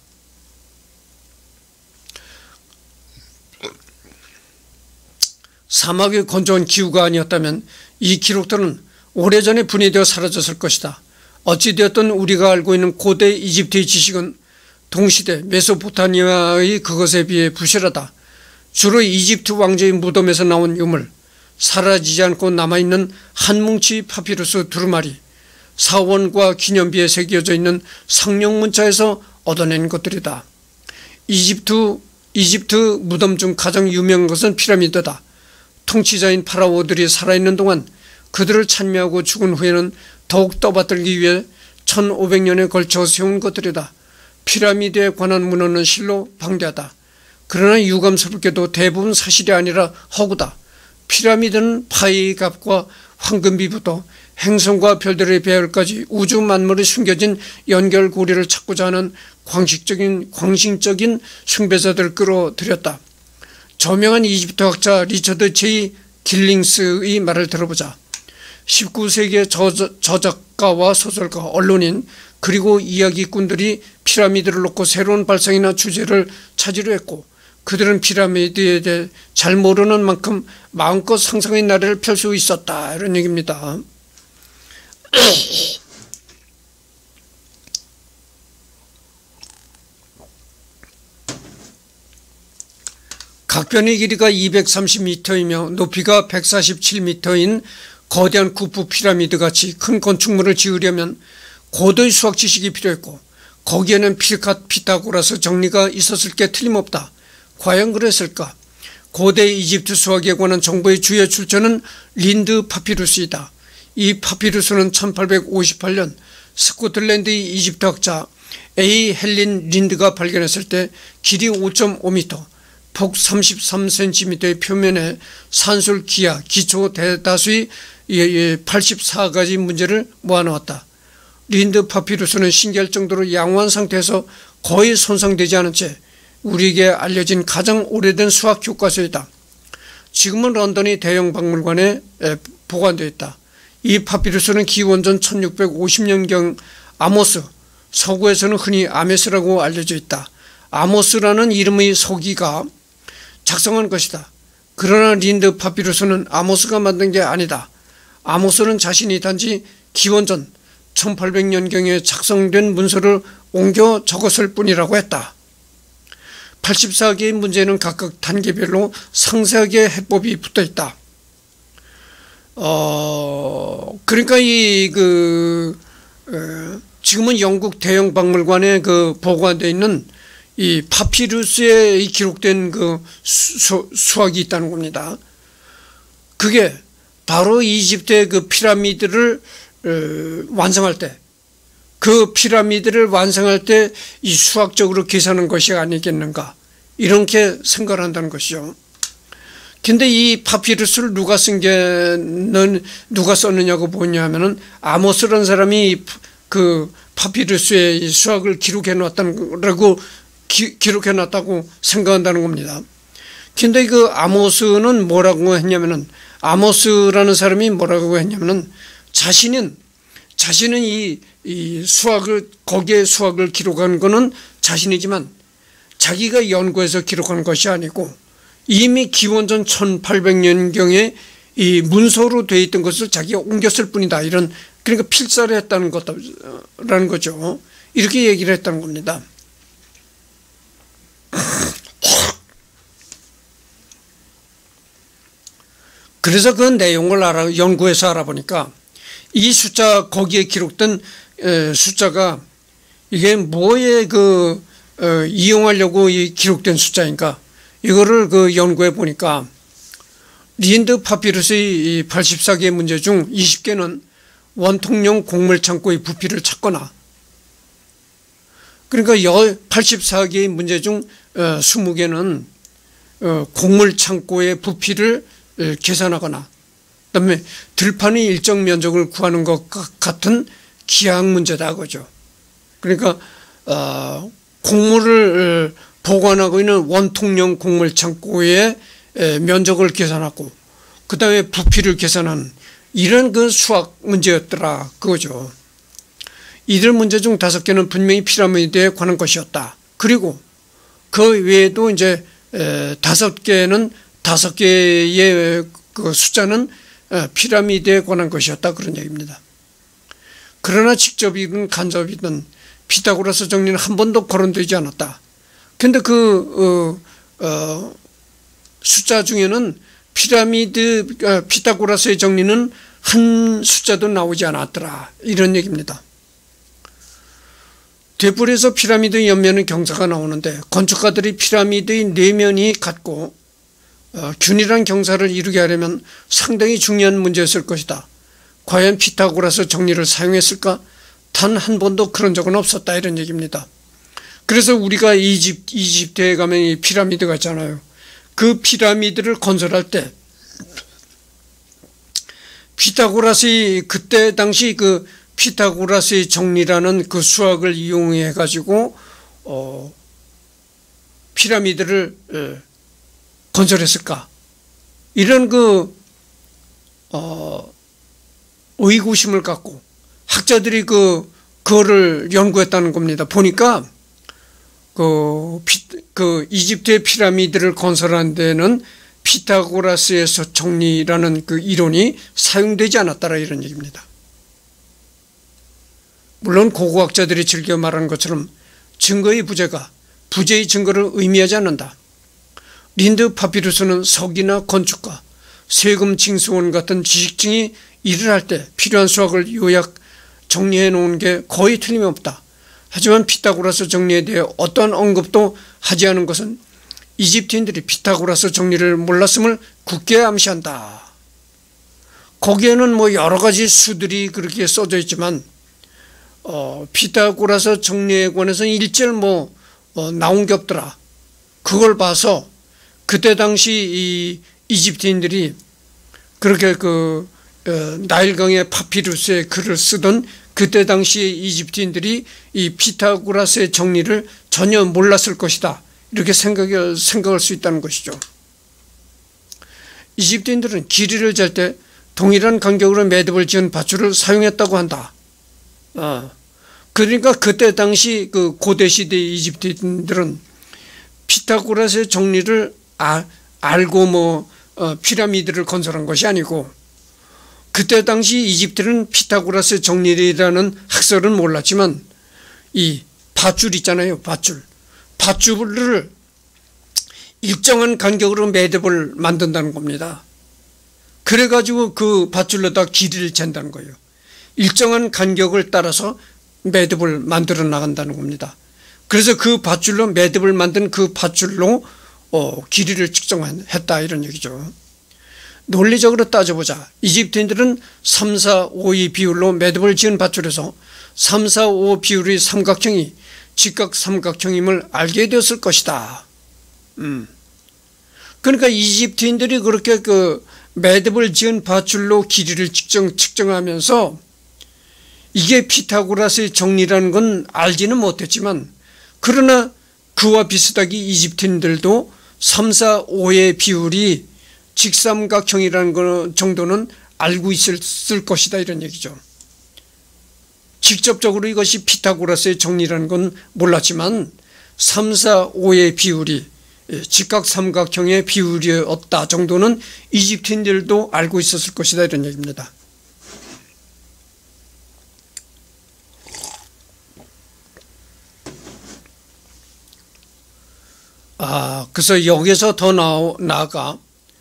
사막의 건조한 기후가 아니었다면 이 기록들은 오래전에 분해되어 사라졌을 것이다. 어찌되었든 우리가 알고 있는 고대 이집트의 지식은 동시대 메소포타미아의 그것에 비해 부실하다. 주로 이집트 왕조의 무덤에서 나온 유물, 사라지지 않고 남아있는 한 뭉치 파피루스 두루마리, 사원과 기념비에 새겨져 있는 상령문자에서 얻어낸 것들이다. 이집트, 이집트 무덤 중 가장 유명한 것은 피라미드다. 통치자인 파라오들이 살아있는 동안 그들을 찬미하고 죽은 후에는 더욱 떠받들기 위해 천오백 년에 걸쳐 세운 것들이다. 피라미드에 관한 문헌은 실로 방대하다. 그러나 유감스럽게도 대부분 사실이 아니라 허구다. 피라미드는 파이의 값과 황금비부터 행성과 별들의 배열까지 우주 만물에 숨겨진 연결고리를 찾고자 하는 광식적인, 광신적인 숭배자들을 끌어들였다. 저명한 이집트 학자 리처드 제이 길링스의 말을 들어보자. 십구 세기의 저작가와 소설가, 언론인 그리고 이야기꾼들이 피라미드를 놓고 새로운 발상이나 주제를 찾으려 했고, 그들은 피라미드에 대해 잘 모르는 만큼 마음껏 상상의 나래를 펼 수 있었다, 이런 얘기입니다. 각변의 길이가 이백삼십 미터이며 높이가 백사십칠 미터인 거대한 구프 피라미드 같이 큰 건축물을 지으려면 고도의 수학 지식이 필요했고, 거기에는 필캇 피타고라스 정리가 있었을 게 틀림없다. 과연 그랬을까? 고대 이집트 수학에 관한 정보의 주요 출처는 린드 파피루스이다. 이 파피루스는 천팔백오십팔 년 스코틀랜드의 이집트 학자 A. 헬린 린드가 발견했을 때 길이 오 점 오 미터, 폭 삼십삼 센티미터의 표면에 산술, 기하, 기초 대다수의 팔십사 가지 문제를 모아놓았다. 린드 파피루스는 신기할 정도로 양호한 상태에서 거의 손상되지 않은 채 우리에게 알려진 가장 오래된 수학 교과서이다. 지금은 런던의 대형 박물관에 보관되어 있다. 이 파피루스는 기원전 천육백오십 년경 아모스, 서구에서는 흔히 아메스라고 알려져 있다. 아모스라는 이름의 서기가 작성한 것이다. 그러나 린드 파피루스는 아모스가 만든 게 아니다. 아모스는 자신이 단지 기원전 천팔백 년경에 작성된 문서를 옮겨 적었을 뿐이라고 했다. 팔십사 개의 문제는 각각 단계별로 상세하게 해법이 붙어 있다. 어, 그러니까 이 그 지금은 영국 대형 박물관에 그 보관되어 있는 이 파피루스에 기록된 그 수, 수학이 있다는 겁니다. 그게 바로 이집트의 그 피라미드를 어, 완성할 때, 그 피라미드를 완성할 때 이 수학적으로 계산한 것이 아니겠는가, 이렇게 생각을 한다는 것이죠. 근데 이 파피루스를 누가 쓴 게는 누가 썼느냐고 보냐면은 아모스라는 사람이 그 파피루스에 이 수학을 기록해 놨다고 기록해 놨다고 생각한다는 겁니다. 근데 그 아모스는 뭐라고 했냐면은, 아모스라는 사람이 뭐라고 했냐면은 자신은 자신은 이, 이 수학을, 거기에 수학을 기록한 거는 자신이지만 자기가 연구해서 기록한 것이 아니고 이미 기원전 천팔백 년경에 이 문서로 되어 있던 것을 자기가 옮겼을 뿐이다, 이런, 그러니까 필사를 했다는 것라는 거죠. 이렇게 얘기를 했다는 겁니다. 그래서 그 내용을 알아, 연구해서 알아보니까 이 숫자, 거기에 기록된 숫자가 이게 뭐에 그 어, 이용하려고 이 기록된 숫자인가, 이거를 그 연구해 보니까 린드 파피루스의 팔십사 개의 문제 중 이십 개는 원통용 곡물 창고의 부피를 찾거나, 그러니까 팔십사 개의 문제 중 이십 개는 곡물 창고의 부피를 계산하거나, 그 다음에 들판의 일정 면적을 구하는 것 같은 기하학 문제다, 그죠. 그러니까 어, 곡물을 보관하고 있는 원통용 곡물 창고의 면적을 계산하고 그 다음에 부피를 계산하는 이런 그 수학 문제였더라, 그거죠. 이들 문제 중 다섯 개는 분명히 피라미드에 관한 것이었다. 그리고 그 외에도 이제 다섯 개는 다섯 개의 그 숫자는 피라미드에 관한 것이었다, 그런 얘기입니다. 그러나 직접이든 간접이든 피타고라스 정리는 한 번도 거론되지 않았다. 근데 그 어, 어, 숫자 중에는 피라미드 어, 피타고라스의 정리는 한 숫자도 나오지 않았더라, 이런 얘기입니다. 되풀이에서 피라미드 옆면은 경사가 나오는데 건축가들이 피라미드의 내면이 같고 어, 균일한 경사를 이루게 하려면 상당히 중요한 문제였을 것이다. 과연 피타고라스 정리를 사용했을까? 단 한 번도 그런 적은 없었다, 이런 얘기입니다. 그래서 우리가 이집, 이집트에 가면 이 피라미드가 있잖아요. 그 피라미드를 건설할 때 피타고라스의 그때 당시 그 피타고라스의 정리라는 그 수학을 이용해 가지고 어, 피라미드를 에, 건설했을까? 이런 그 어, 의구심을 갖고 학자들이 그 그거를 연구했다는 겁니다. 보니까 그, 피, 그 이집트의 피라미드를 건설한 데는 피타고라스에서 정리라는 그 이론이 사용되지 않았다라, 이런 얘기입니다. 물론 고고학자들이 즐겨 말하는 것처럼 증거의 부재가 부재의 증거를 의미하지 않는다. 린드 파피루스는 석이나 건축가, 세금 징수원 같은 지식층이 일을 할 때 필요한 수학을 요약 정리해 놓은 게 거의 틀림없다. 하지만 피타고라스 정리에 대해 어떤 언급도 하지 않은 것은 이집트인들이 피타고라스 정리를 몰랐음을 굳게 암시한다. 거기에는 뭐 여러 가지 수들이 그렇게 써져 있지만 어, 피타고라스 정리에 관해서 일절 뭐 어, 나온 게 없더라. 그걸 봐서 그때 당시 이 이집트인들이 그렇게 그 어, 나일강의 파피루스에 글을 쓰던 그때 당시 이집트인들이 이 피타고라스의 정리를 전혀 몰랐을 것이다, 이렇게 생각을, 생각할 수 있다는 것이죠. 이집트인들은 길이를 잴 때 동일한 간격으로 매듭을 지은 밧줄을 사용했다고 한다. 아, 그러니까 그때 당시 그 고대 시대 이집트인들은 피타고라스의 정리를 아, 알고 뭐 어, 피라미드를 건설한 것이 아니고, 그때 당시 이집트는 피타고라스의 정리라는 학설은 몰랐지만 이 밧줄 있잖아요, 밧줄. 밧줄을 일정한 간격으로 매듭을 만든다는 겁니다. 그래가지고 그 밧줄로다 길이를 잰다는 거예요. 일정한 간격을 따라서 매듭을 만들어 나간다는 겁니다. 그래서 그 밧줄로 매듭을 만든 그 밧줄로 어, 길이를 측정했다 이런 얘기죠. 논리적으로 따져보자. 이집트인들은 삼, 사, 오, 이 비율로 매듭을 지은 밧줄에서 삼, 사, 오 비율의 삼각형이 직각 삼각형임을 알게 되었을 것이다. 음. 그러니까 이집트인들이 그렇게 그 매듭을 지은 밧줄로 길이를 측정, 측정하면서 이게 피타고라스의 정리라는 건 알지는 못했지만, 그러나 그와 비슷하게 이집트인들도 삼, 사, 오의 비율이 직삼각형이라는 거 정도는 알고 있을 것이다 이런 얘기죠. 직접적으로 이것이 피타고라스의 정리라는 건 몰랐지만 삼, 사, 오의 비율이 직각삼각형의 비율이었다 정도는 이집트인들도 알고 있었을 것이다 이런 얘기입니다. 아, 그래서 여기서 더 나오, 나아가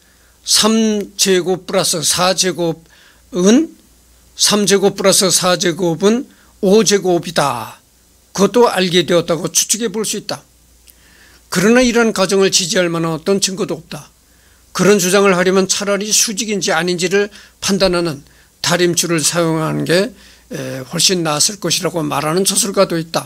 삼 제곱 플러스 사 제곱은 삼 제곱 플러스 사 제곱은 오 제곱이다. 그것도 알게 되었다고 추측해 볼 수 있다. 그러나 이런 가정을 지지할 만한 어떤 증거도 없다. 그런 주장을 하려면 차라리 수직인지 아닌지를 판단하는 다림줄을 사용하는 게 훨씬 나았을 것이라고 말하는 저술가도 있다.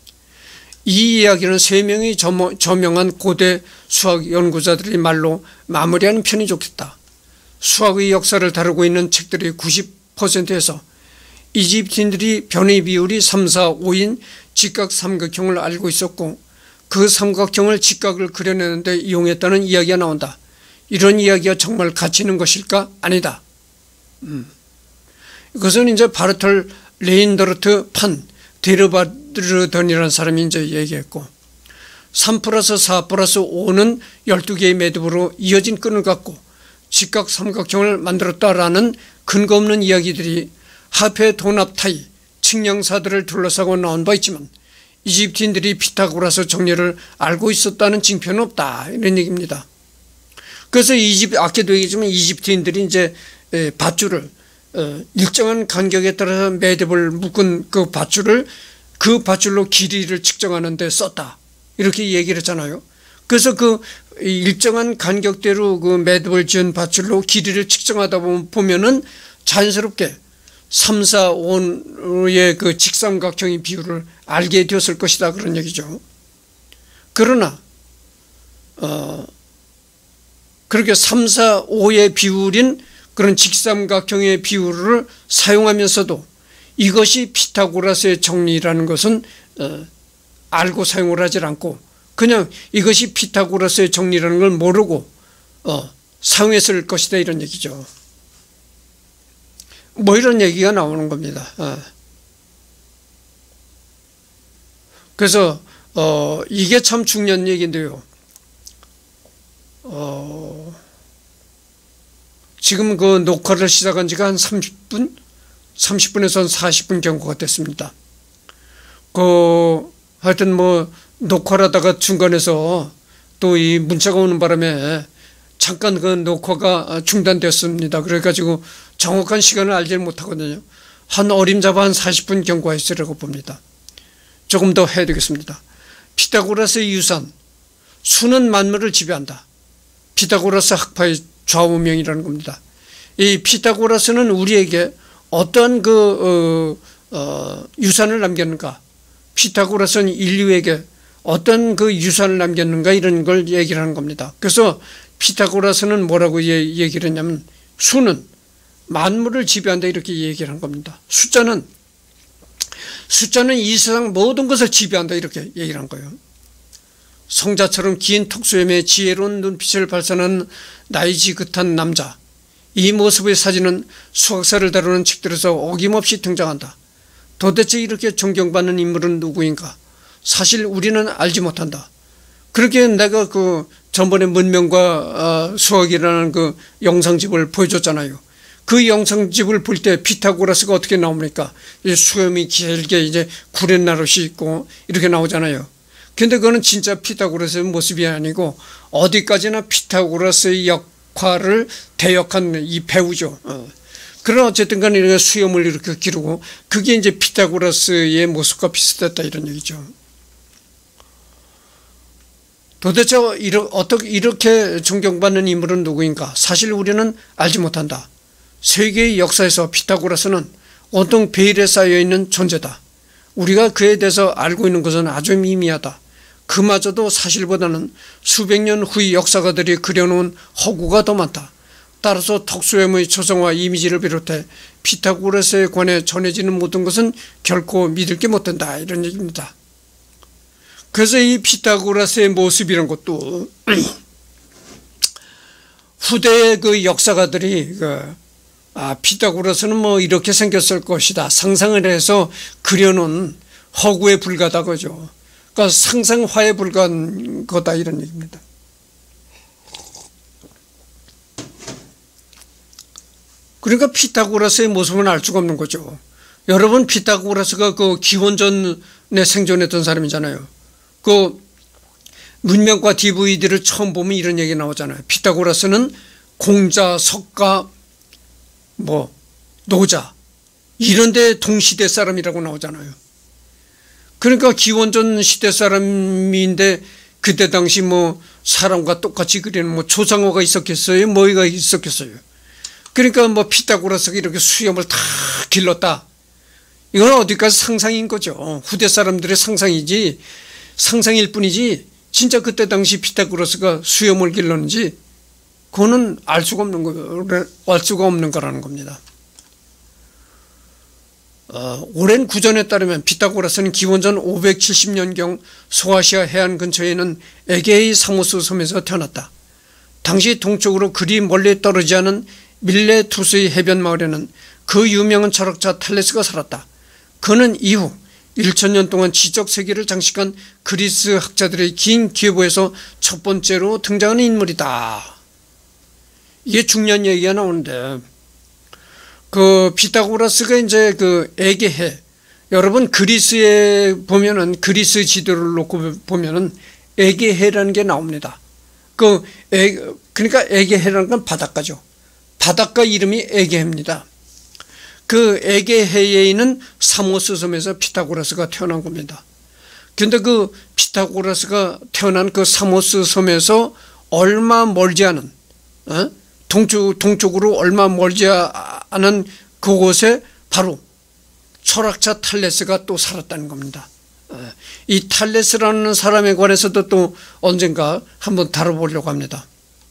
이 이야기는 세 명의 저명한 고대 수학 연구자들의 말로 마무리하는 편이 좋겠다. 수학의 역사를 다루고 있는 책들의 구십 퍼센트에서 이집트인들이 변의 비율이 삼, 사, 오인 직각 삼각형을 알고 있었고 그 삼각형을 직각을 그려내는데 이용했다는 이야기가 나온다. 이런 이야기가 정말 가치 있는 것일까? 아니다. 음. 이것은 이제 바르톨 레인더르트 판 데르바르던이라는 사람이 이제 얘기했고, 삼 플러스 사 플러스 오는 열두 개의 매듭으로 이어진 끈을 갖고 직각 삼각형을 만들었다라는 근거 없는 이야기들이 하페 도납타이 측량사들을 둘러싸고 나온 바 있지만 이집트인들이 피타고라스 정리를 알고 있었다는 징표는 없다 이런 얘기입니다. 그래서 이집 아까도 얘기했지만 이집트인들이 이제 밧줄을 일정한 간격에 따라서 매듭을 묶은 그 밧줄을 그 밧줄로 길이를 측정하는 데 썼다 이렇게 얘기를 했잖아요. 그래서 그 일정한 간격대로 그 매듭을 지은 밧줄로 길이를 측정하다 보면은 자연스럽게 삼, 사, 오의 그 직삼각형의 비율을 알게 되었을 것이다 그런 얘기죠. 그러나 어 그렇게 삼, 사, 오의 비율인 그런 직삼각형의 비율을 사용하면서도 이것이 피타고라스의 정리라는 것은 어, 알고 사용을 하질 않고 그냥 이것이 피타고라스의 정리라는 걸 모르고 어, 사용했을 것이다 이런 얘기죠. 뭐 이런 얘기가 나오는 겁니다. 어. 그래서 어, 이게 참 중요한 얘기인데요. 어, 지금 그 녹화를 시작한 지가 한 삼십 분? 삼십 분에서 한 사십 분 정도가 됐습니다. 그, 하여튼 뭐, 녹화를 하다가 중간에서 또 이 문자가 오는 바람에 잠깐 그 녹화가 중단됐습니다. 그래가지고 정확한 시간을 알지 못하거든요. 한 어림잡아 한 사십 분 경과가 있으라고 봅니다. 조금 더 해야 되겠습니다. 피타고라스의 유산, 수는 만물을 지배한다. 피타고라스 학파의 좌우명이라는 겁니다. 이 피타고라스는 우리에게 어떤 그 어, 어, 유산을 남겼는가? 피타고라스는 인류에게 어떤 그 유산을 남겼는가? 이런 걸 얘기를 하는 겁니다. 그래서 피타고라스는 뭐라고 얘기를 했냐면 수는 만물을 지배한다 이렇게 얘기를 한 겁니다. 숫자는 숫자는 이 세상 모든 것을 지배한다 이렇게 얘기를 한 거예요. 성자처럼 긴 턱수염에 지혜로운 눈빛을 발산하는 나이 지긋한 남자. 이 모습의 사진은 수학사를 다루는 책들에서 어김없이 등장한다. 도대체 이렇게 존경받는 인물은 누구인가? 사실 우리는 알지 못한다. 그렇게 내가 그 전번에 문명과 수학이라는 그 영상집을 보여줬잖아요. 그 영상집을 볼 때 피타고라스가 어떻게 나옵니까? 수염이 길게 이제 구렛나룻이 있고 이렇게 나오잖아요. 근데 그거는 진짜 피타고라스의 모습이 아니고 어디까지나 피타고라스의 역할을 대역한 이 배우죠. 어. 그러나 어쨌든 간에 이렇게 수염을 이렇게 기르고 그게 이제 피타고라스의 모습과 비슷했다 이런 얘기죠. 도대체 어떻게 이렇게 존경받는 인물은 누구인가? 사실 우리는 알지 못한다. 세계의 역사에서 피타고라스는 온통 베일에 쌓여있는 존재다. 우리가 그에 대해서 알고 있는 것은 아주 미미하다. 그마저도 사실보다는 수백 년 후의 역사가들이 그려놓은 허구가 더 많다. 따라서 턱수염의 초성화 이미지를 비롯해 피타고라스에 관해 전해지는 모든 것은 결코 믿을 게 못 된다 이런 얘기입니다. 그래서 이 피타고라스의 모습이란 것도 후대의 그 역사가들이 그 아, 피타고라스는 뭐 이렇게 생겼을 것이다 상상을 해서 그려놓은 허구에 불과하다 그죠. 그러니까 상상화에 불과한 거다 이런 얘기입니다. 그러니까 피타고라스의 모습은 알 수가 없는 거죠. 여러분 피타고라스가 그 기원전에 생존했던 사람이잖아요. 그 문명과 디브이디를 처음 보면 이런 얘기 나오잖아요. 피타고라스는 공자, 석가, 뭐 노자 이런 데 동시대 사람이라고 나오잖아요. 그러니까 기원전 시대 사람인데 그때 당시 뭐 사람과 똑같이 그리는 뭐 조상어가 있었겠어요? 뭐가 있었겠어요? 그러니까 뭐 피타고라스가 이렇게 수염을 다 길렀다. 이건 어디까지 상상인 거죠. 후대 사람들의 상상이지 상상일 뿐이지 진짜 그때 당시 피타고라스가 수염을 길렀는지 그거는 알 수가 없는 거, 알 수가 없는 거라는 겁니다. 어, 오랜 구전에 따르면 피타고라스는 기원전 오백칠십 년경 소아시아 해안 근처에 있는 에게의 사모스 섬에서 태어났다. 당시 동쪽으로 그리 멀리 떨어지지 않은 밀레투스의 해변 마을에는 그 유명한 철학자 탈레스가 살았다. 그는 이후 천 년 동안 지적 세계를 장식한 그리스 학자들의 긴 기회보에서 첫 번째로 등장하는 인물이다. 이게 중요한 얘기가 나오는데, 그 피타고라스가 이제 그 에게해, 여러분 그리스에 보면은 그리스 지도를 놓고 보면은 에게해라는 게 나옵니다. 그 에, 그러니까 에게해라는 건 바닷가죠. 바닷가 이름이 에게해입니다. 그 에게해에 있는 사모스 섬에서 피타고라스가 태어난 겁니다. 그런데 그 피타고라스가 태어난 그 사모스 섬에서 얼마 멀지 않은 어? 동쪽, 동쪽으로 얼마 멀지 않은 그곳에 바로 철학자 탈레스가 또 살았다는 겁니다. 이 탈레스라는 사람에 관해서도 또 언젠가 한번 다뤄보려고 합니다.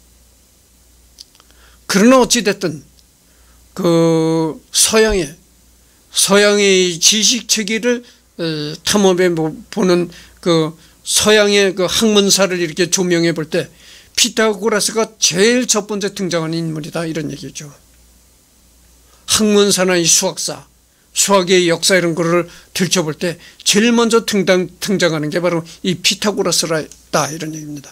그러나 어찌됐든 그 서양의 서양의 지식 체계를 탐험해 보는 그 서양의 그 학문사를 이렇게 조명해 볼 때 피타고라스가 제일 첫 번째 등장하는 인물이다 이런 얘기죠. 학문사나 이 수학사, 수학의 역사 이런 거를 들춰볼 때 제일 먼저 등장, 등장하는 게 바로 이 피타고라스다 이런 얘기입니다.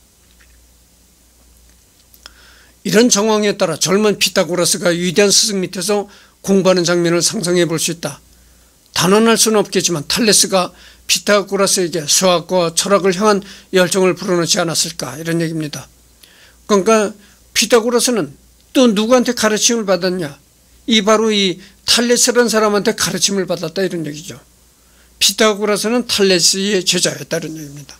이런 정황에 따라 젊은 피타고라스가 위대한 스승 밑에서 공부하는 장면을 상상해 볼 수 있다. 단언할 수는 없겠지만 탈레스가 피타고라스에게 수학과 철학을 향한 열정을 불어넣지 않았을까 이런 얘기입니다. 그러니까 피타고라스는 또 누구한테 가르침을 받았냐? 이 바로 이 탈레스라는 사람한테 가르침을 받았다 이런 얘기죠. 피타고라스는 탈레스의 제자였다 이런 얘기입니다.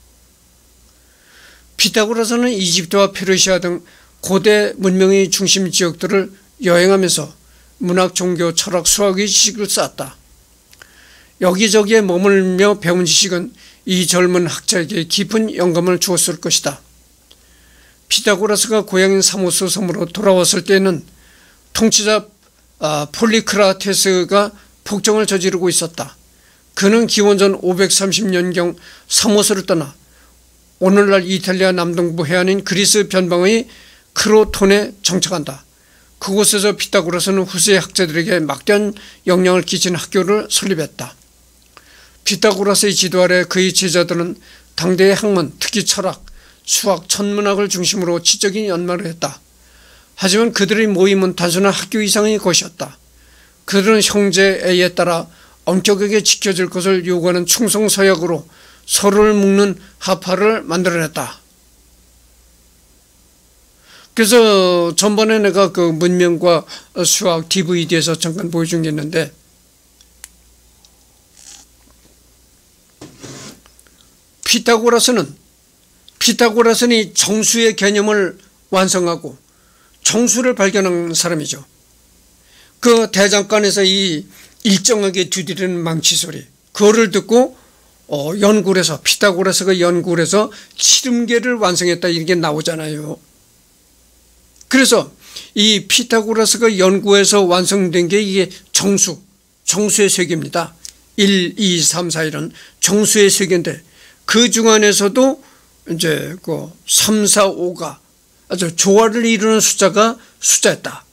피타고라스는 이집트와 페르시아 등 고대 문명의 중심 지역들을 여행하면서 문학, 종교, 철학, 수학의 지식을 쌓았다. 여기저기에 머물며 배운 지식은 이 젊은 학자에게 깊은 영감을 주었을 것이다. 피타고라스가 고향인 사모스 섬으로 돌아왔을 때는 통치자 폴리크라테스가 폭정을 저지르고 있었다. 그는 기원전 오백삼십 년경 사모스를 떠나 오늘날 이탈리아 남동부 해안인 그리스 변방의 크로톤에 정착한다. 그곳에서 피타고라스는 후세 학자들에게 막대한 영향을 끼친 학교를 설립했다. 피타고라스의 지도 아래 그의 제자들은 당대의 학문, 특히 철학, 수학, 천문학을 중심으로 지적인 연마를 했다. 하지만 그들의 모임은 단순한 학교 이상의 것이었다. 그들은 형제애에 따라 엄격하게 지켜질 것을 요구하는 충성서약으로 서로를 묶는 합파를 만들어냈다. 그래서 전번에 내가 그 문명과 수학 디브이디에서 잠깐 보여준 게 있는데, 피타고라스는 피타고라스는 이 정수의 개념을 완성하고 정수를 발견한 사람이죠. 그 대장간에서 이 일정하게 두드리는 망치 소리, 그거를 듣고 어, 연구를 해서, 피타고라스가 연구를 해서 칠음계를 완성했다, 이렇게 나오잖아요. 그래서 이 피타고라스가 연구해서 완성된 게 이게 정수, 정수의 세계입니다. 일, 이, 삼, 사, 일은 정수의 세계인데, 그 중 안에서도 이제 그 삼, 사, 오가 아주 조화를 이루는 숫자가 숫자였다,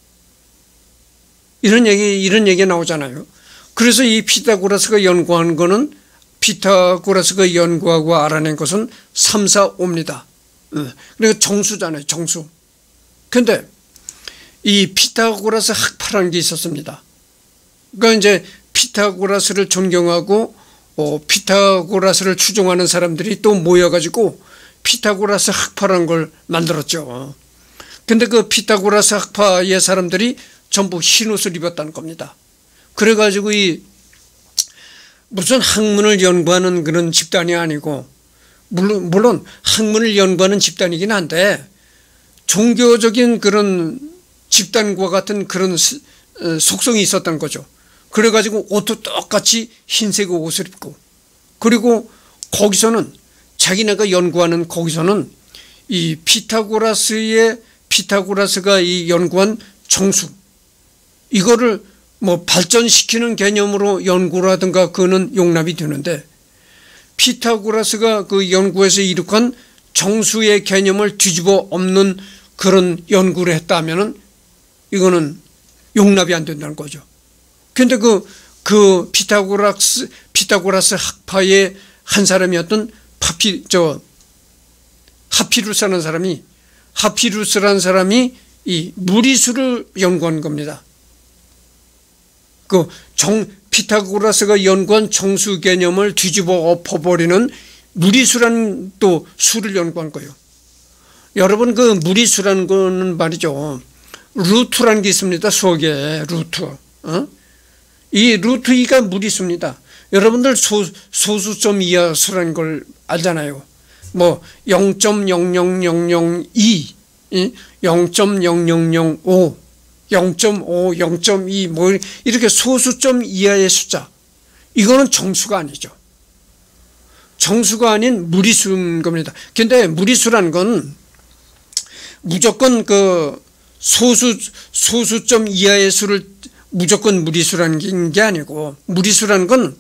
이런 얘기, 이런 얘기가 나오잖아요. 그래서 이 피타고라스가 연구한 거는, 피타고라스가 연구하고 알아낸 것은 삼, 사, 오입니다. 그러니까 정수잖아요, 정수. 근데 이 피타고라스 학파라는 게 있었습니다. 그러니까 이제 피타고라스를 존경하고 어, 피타고라스를 추종하는 사람들이 또 모여가지고 피타고라스 학파라는 걸 만들었죠. 근데 그 피타고라스 학파의 사람들이 전부 흰옷을 입었다는 겁니다. 그래가지고 이 무슨 학문을 연구하는 그런 집단이 아니고, 물론, 물론 학문을 연구하는 집단이긴 한데 종교적인 그런 집단과 같은 그런 속성이 있었던 거죠. 그래가지고 옷도 똑같이 흰색 옷을 입고, 그리고 거기서는 자기네가 연구하는, 거기서는 이 피타고라스의 피타고라스가 이 연구한 정수, 이거를 뭐 발전시키는 개념으로 연구를 하든가 그거는 용납이 되는데, 피타고라스가 그 연구에서 이룩한 정수의 개념을 뒤집어 엎는 그런 연구를 했다면은 이거는 용납이 안 된다는 거죠. 근데 그, 그 피타고라스, 피타고라스 학파의 한 사람이었던 파피, 저, 하피루스라는 사람이, 하피루스라는 사람이 이 무리수를 연구한 겁니다. 그 정, 피타고라스가 연구한 정수 개념을 뒤집어 엎어버리는 무리수라는 또 수를 연구한 거예요. 여러분, 그 무리수라는 거는 말이죠, 루트라는 게 있습니다. 수학에 루트. 어? 이 루트 이가 무리수입니다. 여러분들 소, 소수점 이하 수라는 걸 알잖아요. 뭐 영 점 영영영영이, 영 점 영영영오, 영 점 오, 영 점 이, 뭐 이렇게 소수점 이하의 숫자, 이거는 정수가 아니죠. 정수가 아닌 무리수인 겁니다. 근데 무리수라는 건 무조건 그 소수, 소수점 이하의 수를 무조건 무리수라는 게 아니고, 무리수라는 건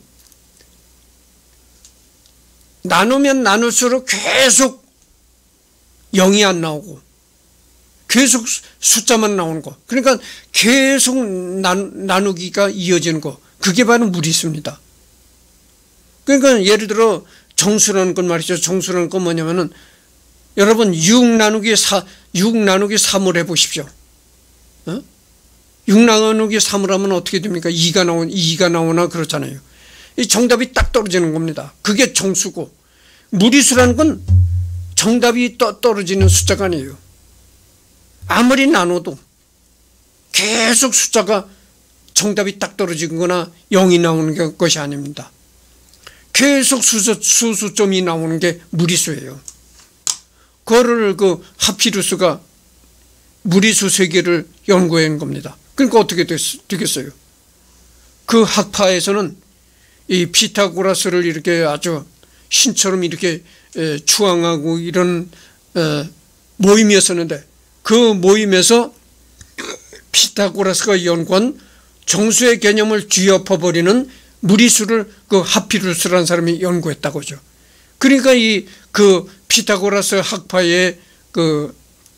나누면 나눌수록 계속 영이 안 나오고 계속 숫자만 나오는 거, 그러니까 계속 나누기가 이어지는 거, 그게 바로 무리수입니다. 그러니까 예를 들어 정수라는 건 말이죠. 정수라는 건 뭐냐면은, 여러분 육 나누기 사, 육 나누기 삼을 해보십시오. 어? 육 나누기 삼을 하면 어떻게 됩니까? 이가 나오, 이가 나오나 그렇잖아요. 이 정답이 딱 떨어지는 겁니다. 그게 정수고, 무리수라는 건 정답이 떠, 떨어지는 숫자가 아니에요. 아무리 나눠도 계속 숫자가 정답이 딱 떨어지거나 영이 나오는 것이 아닙니다. 계속 수수, 수수점이 나오는 게 무리수예요. 그거를 그 하피루스가 무리수 세계를 연구한 겁니다. 그러니까 어떻게 됐, 되겠어요? 그 학파에서는 이 피타고라스를 이렇게 아주 신처럼 이렇게 에, 추앙하고 이런 에, 모임이었었는데, 그 모임에서 피타고라스가 연구한 정수의 개념을 뒤엎어버리는 무리수를 그 하피루스라는 사람이 연구했다고죠. 그러니까 이 그 피타고라스 학파의 그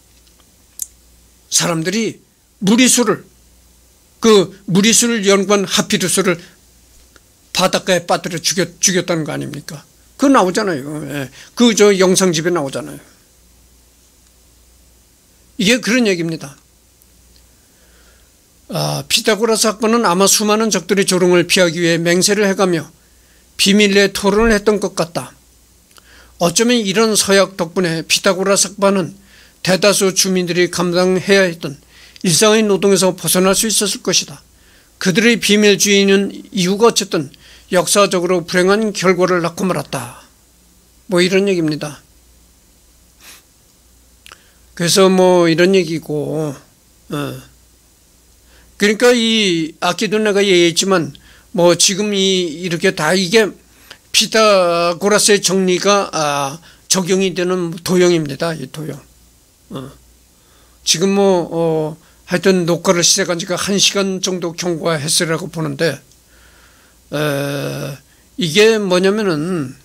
사람들이 무리수를, 그 무리수를 연구한 하피루스를 바닷가에 빠뜨려 죽였, 죽였다는 거 아닙니까? 그거 나오잖아요. 예. 그 저 영상집에 나오잖아요. 이게 그런 얘기입니다. 아, 피타고라스 학파는 아마 수많은 적들의 조롱을 피하기 위해 맹세를 해가며 비밀리에 토론을 했던 것 같다. 어쩌면 이런 서약 덕분에 피타고라스 학파는 대다수 주민들이 감당해야 했던 일상의 노동에서 벗어날 수 있었을 것이다. 그들의 비밀주의는 이유가 어쨌든 역사적으로 불행한 결과를 낳고 말았다. 뭐 이런 얘기입니다. 그래서 뭐 이런 얘기고, 어. 그러니까 이 아까도 내가 얘기했지만 뭐 지금 이 이렇게 다 이게 피타고라스의 정리가 아, 적용이 되는 도형입니다. 이 도형. 어. 지금 뭐 어, 하여튼 녹화를 시작한 지가 한 시간 정도 경과했으라고 보는데 에, 이게 뭐냐면은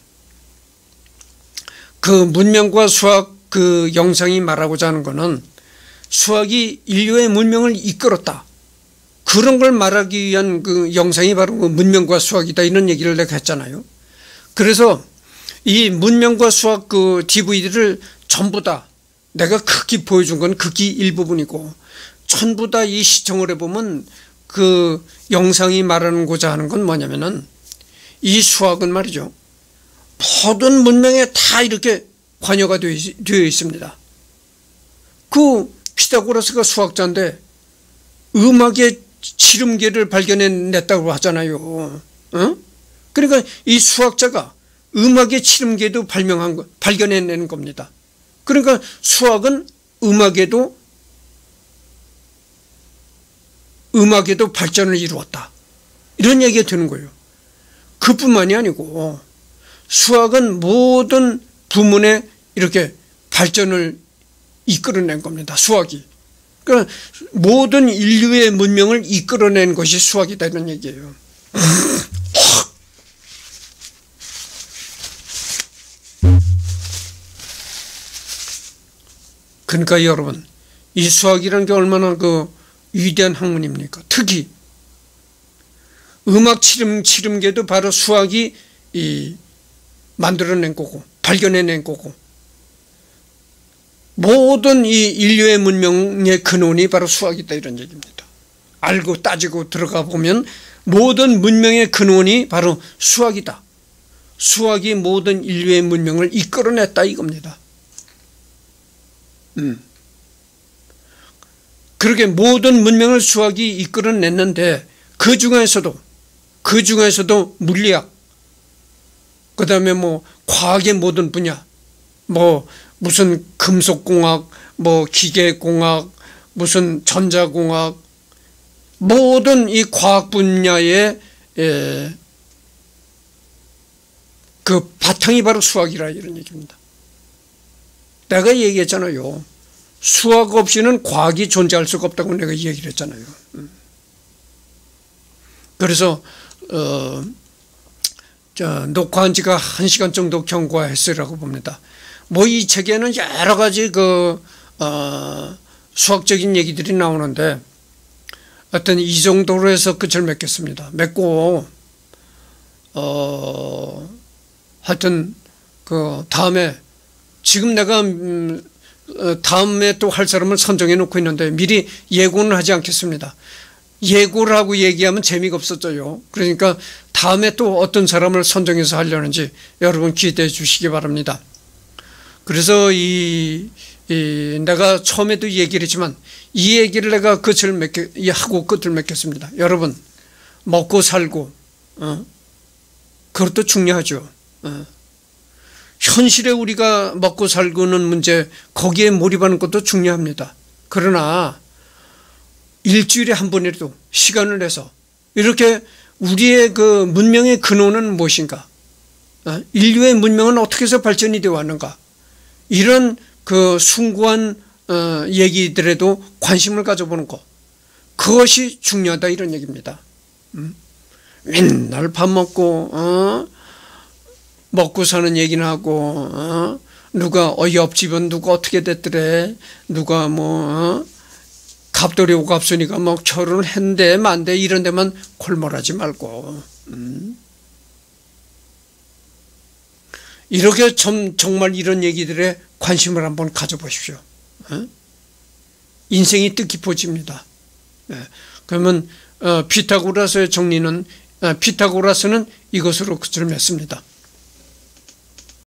그 문명과 수학 그 영상이 말하고자 하는 거는 수학이 인류의 문명을 이끌었다. 그런 걸 말하기 위한 그 영상이 바로 그 문명과 수학이다. 이런 얘기를 내가 했잖아요. 그래서 이 문명과 수학 그 디브이디를 전부 다 내가 극히 보여준 건 극히 일부분이고 전부 다 이 시청을 해보면 그 영상이 말하고자 하는 건 뭐냐면은 이 수학은 말이죠. 모든 문명에 다 이렇게 관여가 되어 있습니다. 그 피타고라스가 수학자인데 음악의 지름계를 발견해냈다고 하잖아요. 어? 그러니까 이 수학자가 음악의 지름계도 발명한 거, 발견해내는 겁니다. 그러니까 수학은 음악에도 음악에도 발전을 이루었다. 이런 얘기가 되는 거예요. 그뿐만이 아니고 수학은 모든 부문에 이렇게 발전을 이끌어낸 겁니다. 수학이. 그러니까 모든 인류의 문명을 이끌어낸 것이 수학이다 이런 얘기예요. 그러니까 여러분 이 수학이라는 게 얼마나 그 위대한 학문입니까? 특히 음악 치름, 치름계도 바로 수학이 이 만들어낸 거고 발견해낸 거고 모든 이 인류의 문명의 근원이 바로 수학이다 이런 얘기입니다. 알고 따지고 들어가 보면 모든 문명의 근원이 바로 수학이다. 수학이 모든 인류의 문명을 이끌어냈다 이겁니다. 음. 그렇게 모든 문명을 수학이 이끌어냈는데 그 중에서도 그 중에서도 물리학 그 다음에 뭐 과학의 모든 분야 뭐 무슨 금속공학 뭐 기계공학 무슨 전자공학 모든 이 과학 분야의 에, 그 바탕이 바로 수학이라 이런 얘기입니다. 내가 얘기했잖아요. 수학 없이는 과학이 존재할 수가 없다고 내가 얘기를 했잖아요. 그래서 어, 저 녹화한 지가 한 시간 정도 경과했으라고 봅니다. 뭐 이 책에는 여러 가지 그 어, 수학적인 얘기들이 나오는데 하여튼 이 정도로 해서 끝을 맺겠습니다. 맺고 어, 하여튼 그 다음에 지금 내가 음, 다음에 또 할 사람을 선정해 놓고 있는데 미리 예고는 하지 않겠습니다. 예고를 하고 얘기하면 재미가 없어져요. 그러니까 다음에 또 어떤 사람을 선정해서 하려는지 여러분 기대해 주시기 바랍니다. 그래서 이, 이 내가 처음에도 얘기를 했지만 이 얘기를 내가 끝을 맺게, 하고 끝을 맺겠습니다. 여러분 먹고 살고 어? 그것도 중요하죠. 어. 현실에 우리가 먹고 살고는 문제 거기에 몰입하는 것도 중요합니다. 그러나 일주일에 한 번이라도 시간을 내서 이렇게 우리의 그 문명의 근원은 무엇인가, 인류의 문명은 어떻게 해서 발전이 되어 왔는가, 이런 그 숭고한 얘기들에도 관심을 가져보는 것, 그것이 중요하다 이런 얘기입니다. 맨날 밥 먹고 어? 먹고 사는 얘기는 하고 어? 누가 어 옆집은 누가 어떻게 됐더래, 누가 뭐 어? 갑돌이 오갑순이가 뭐 결혼을 했는데 만데 이런 데만 골몰하지 말고 음. 이렇게 좀 정말 이런 얘기들에 관심을 한번 가져보십시오. 어? 인생이 뜻깊어집니다. 네. 그러면 어, 피타고라스의 정리는 어, 피타고라스는 이것으로 끝을 맺습니다.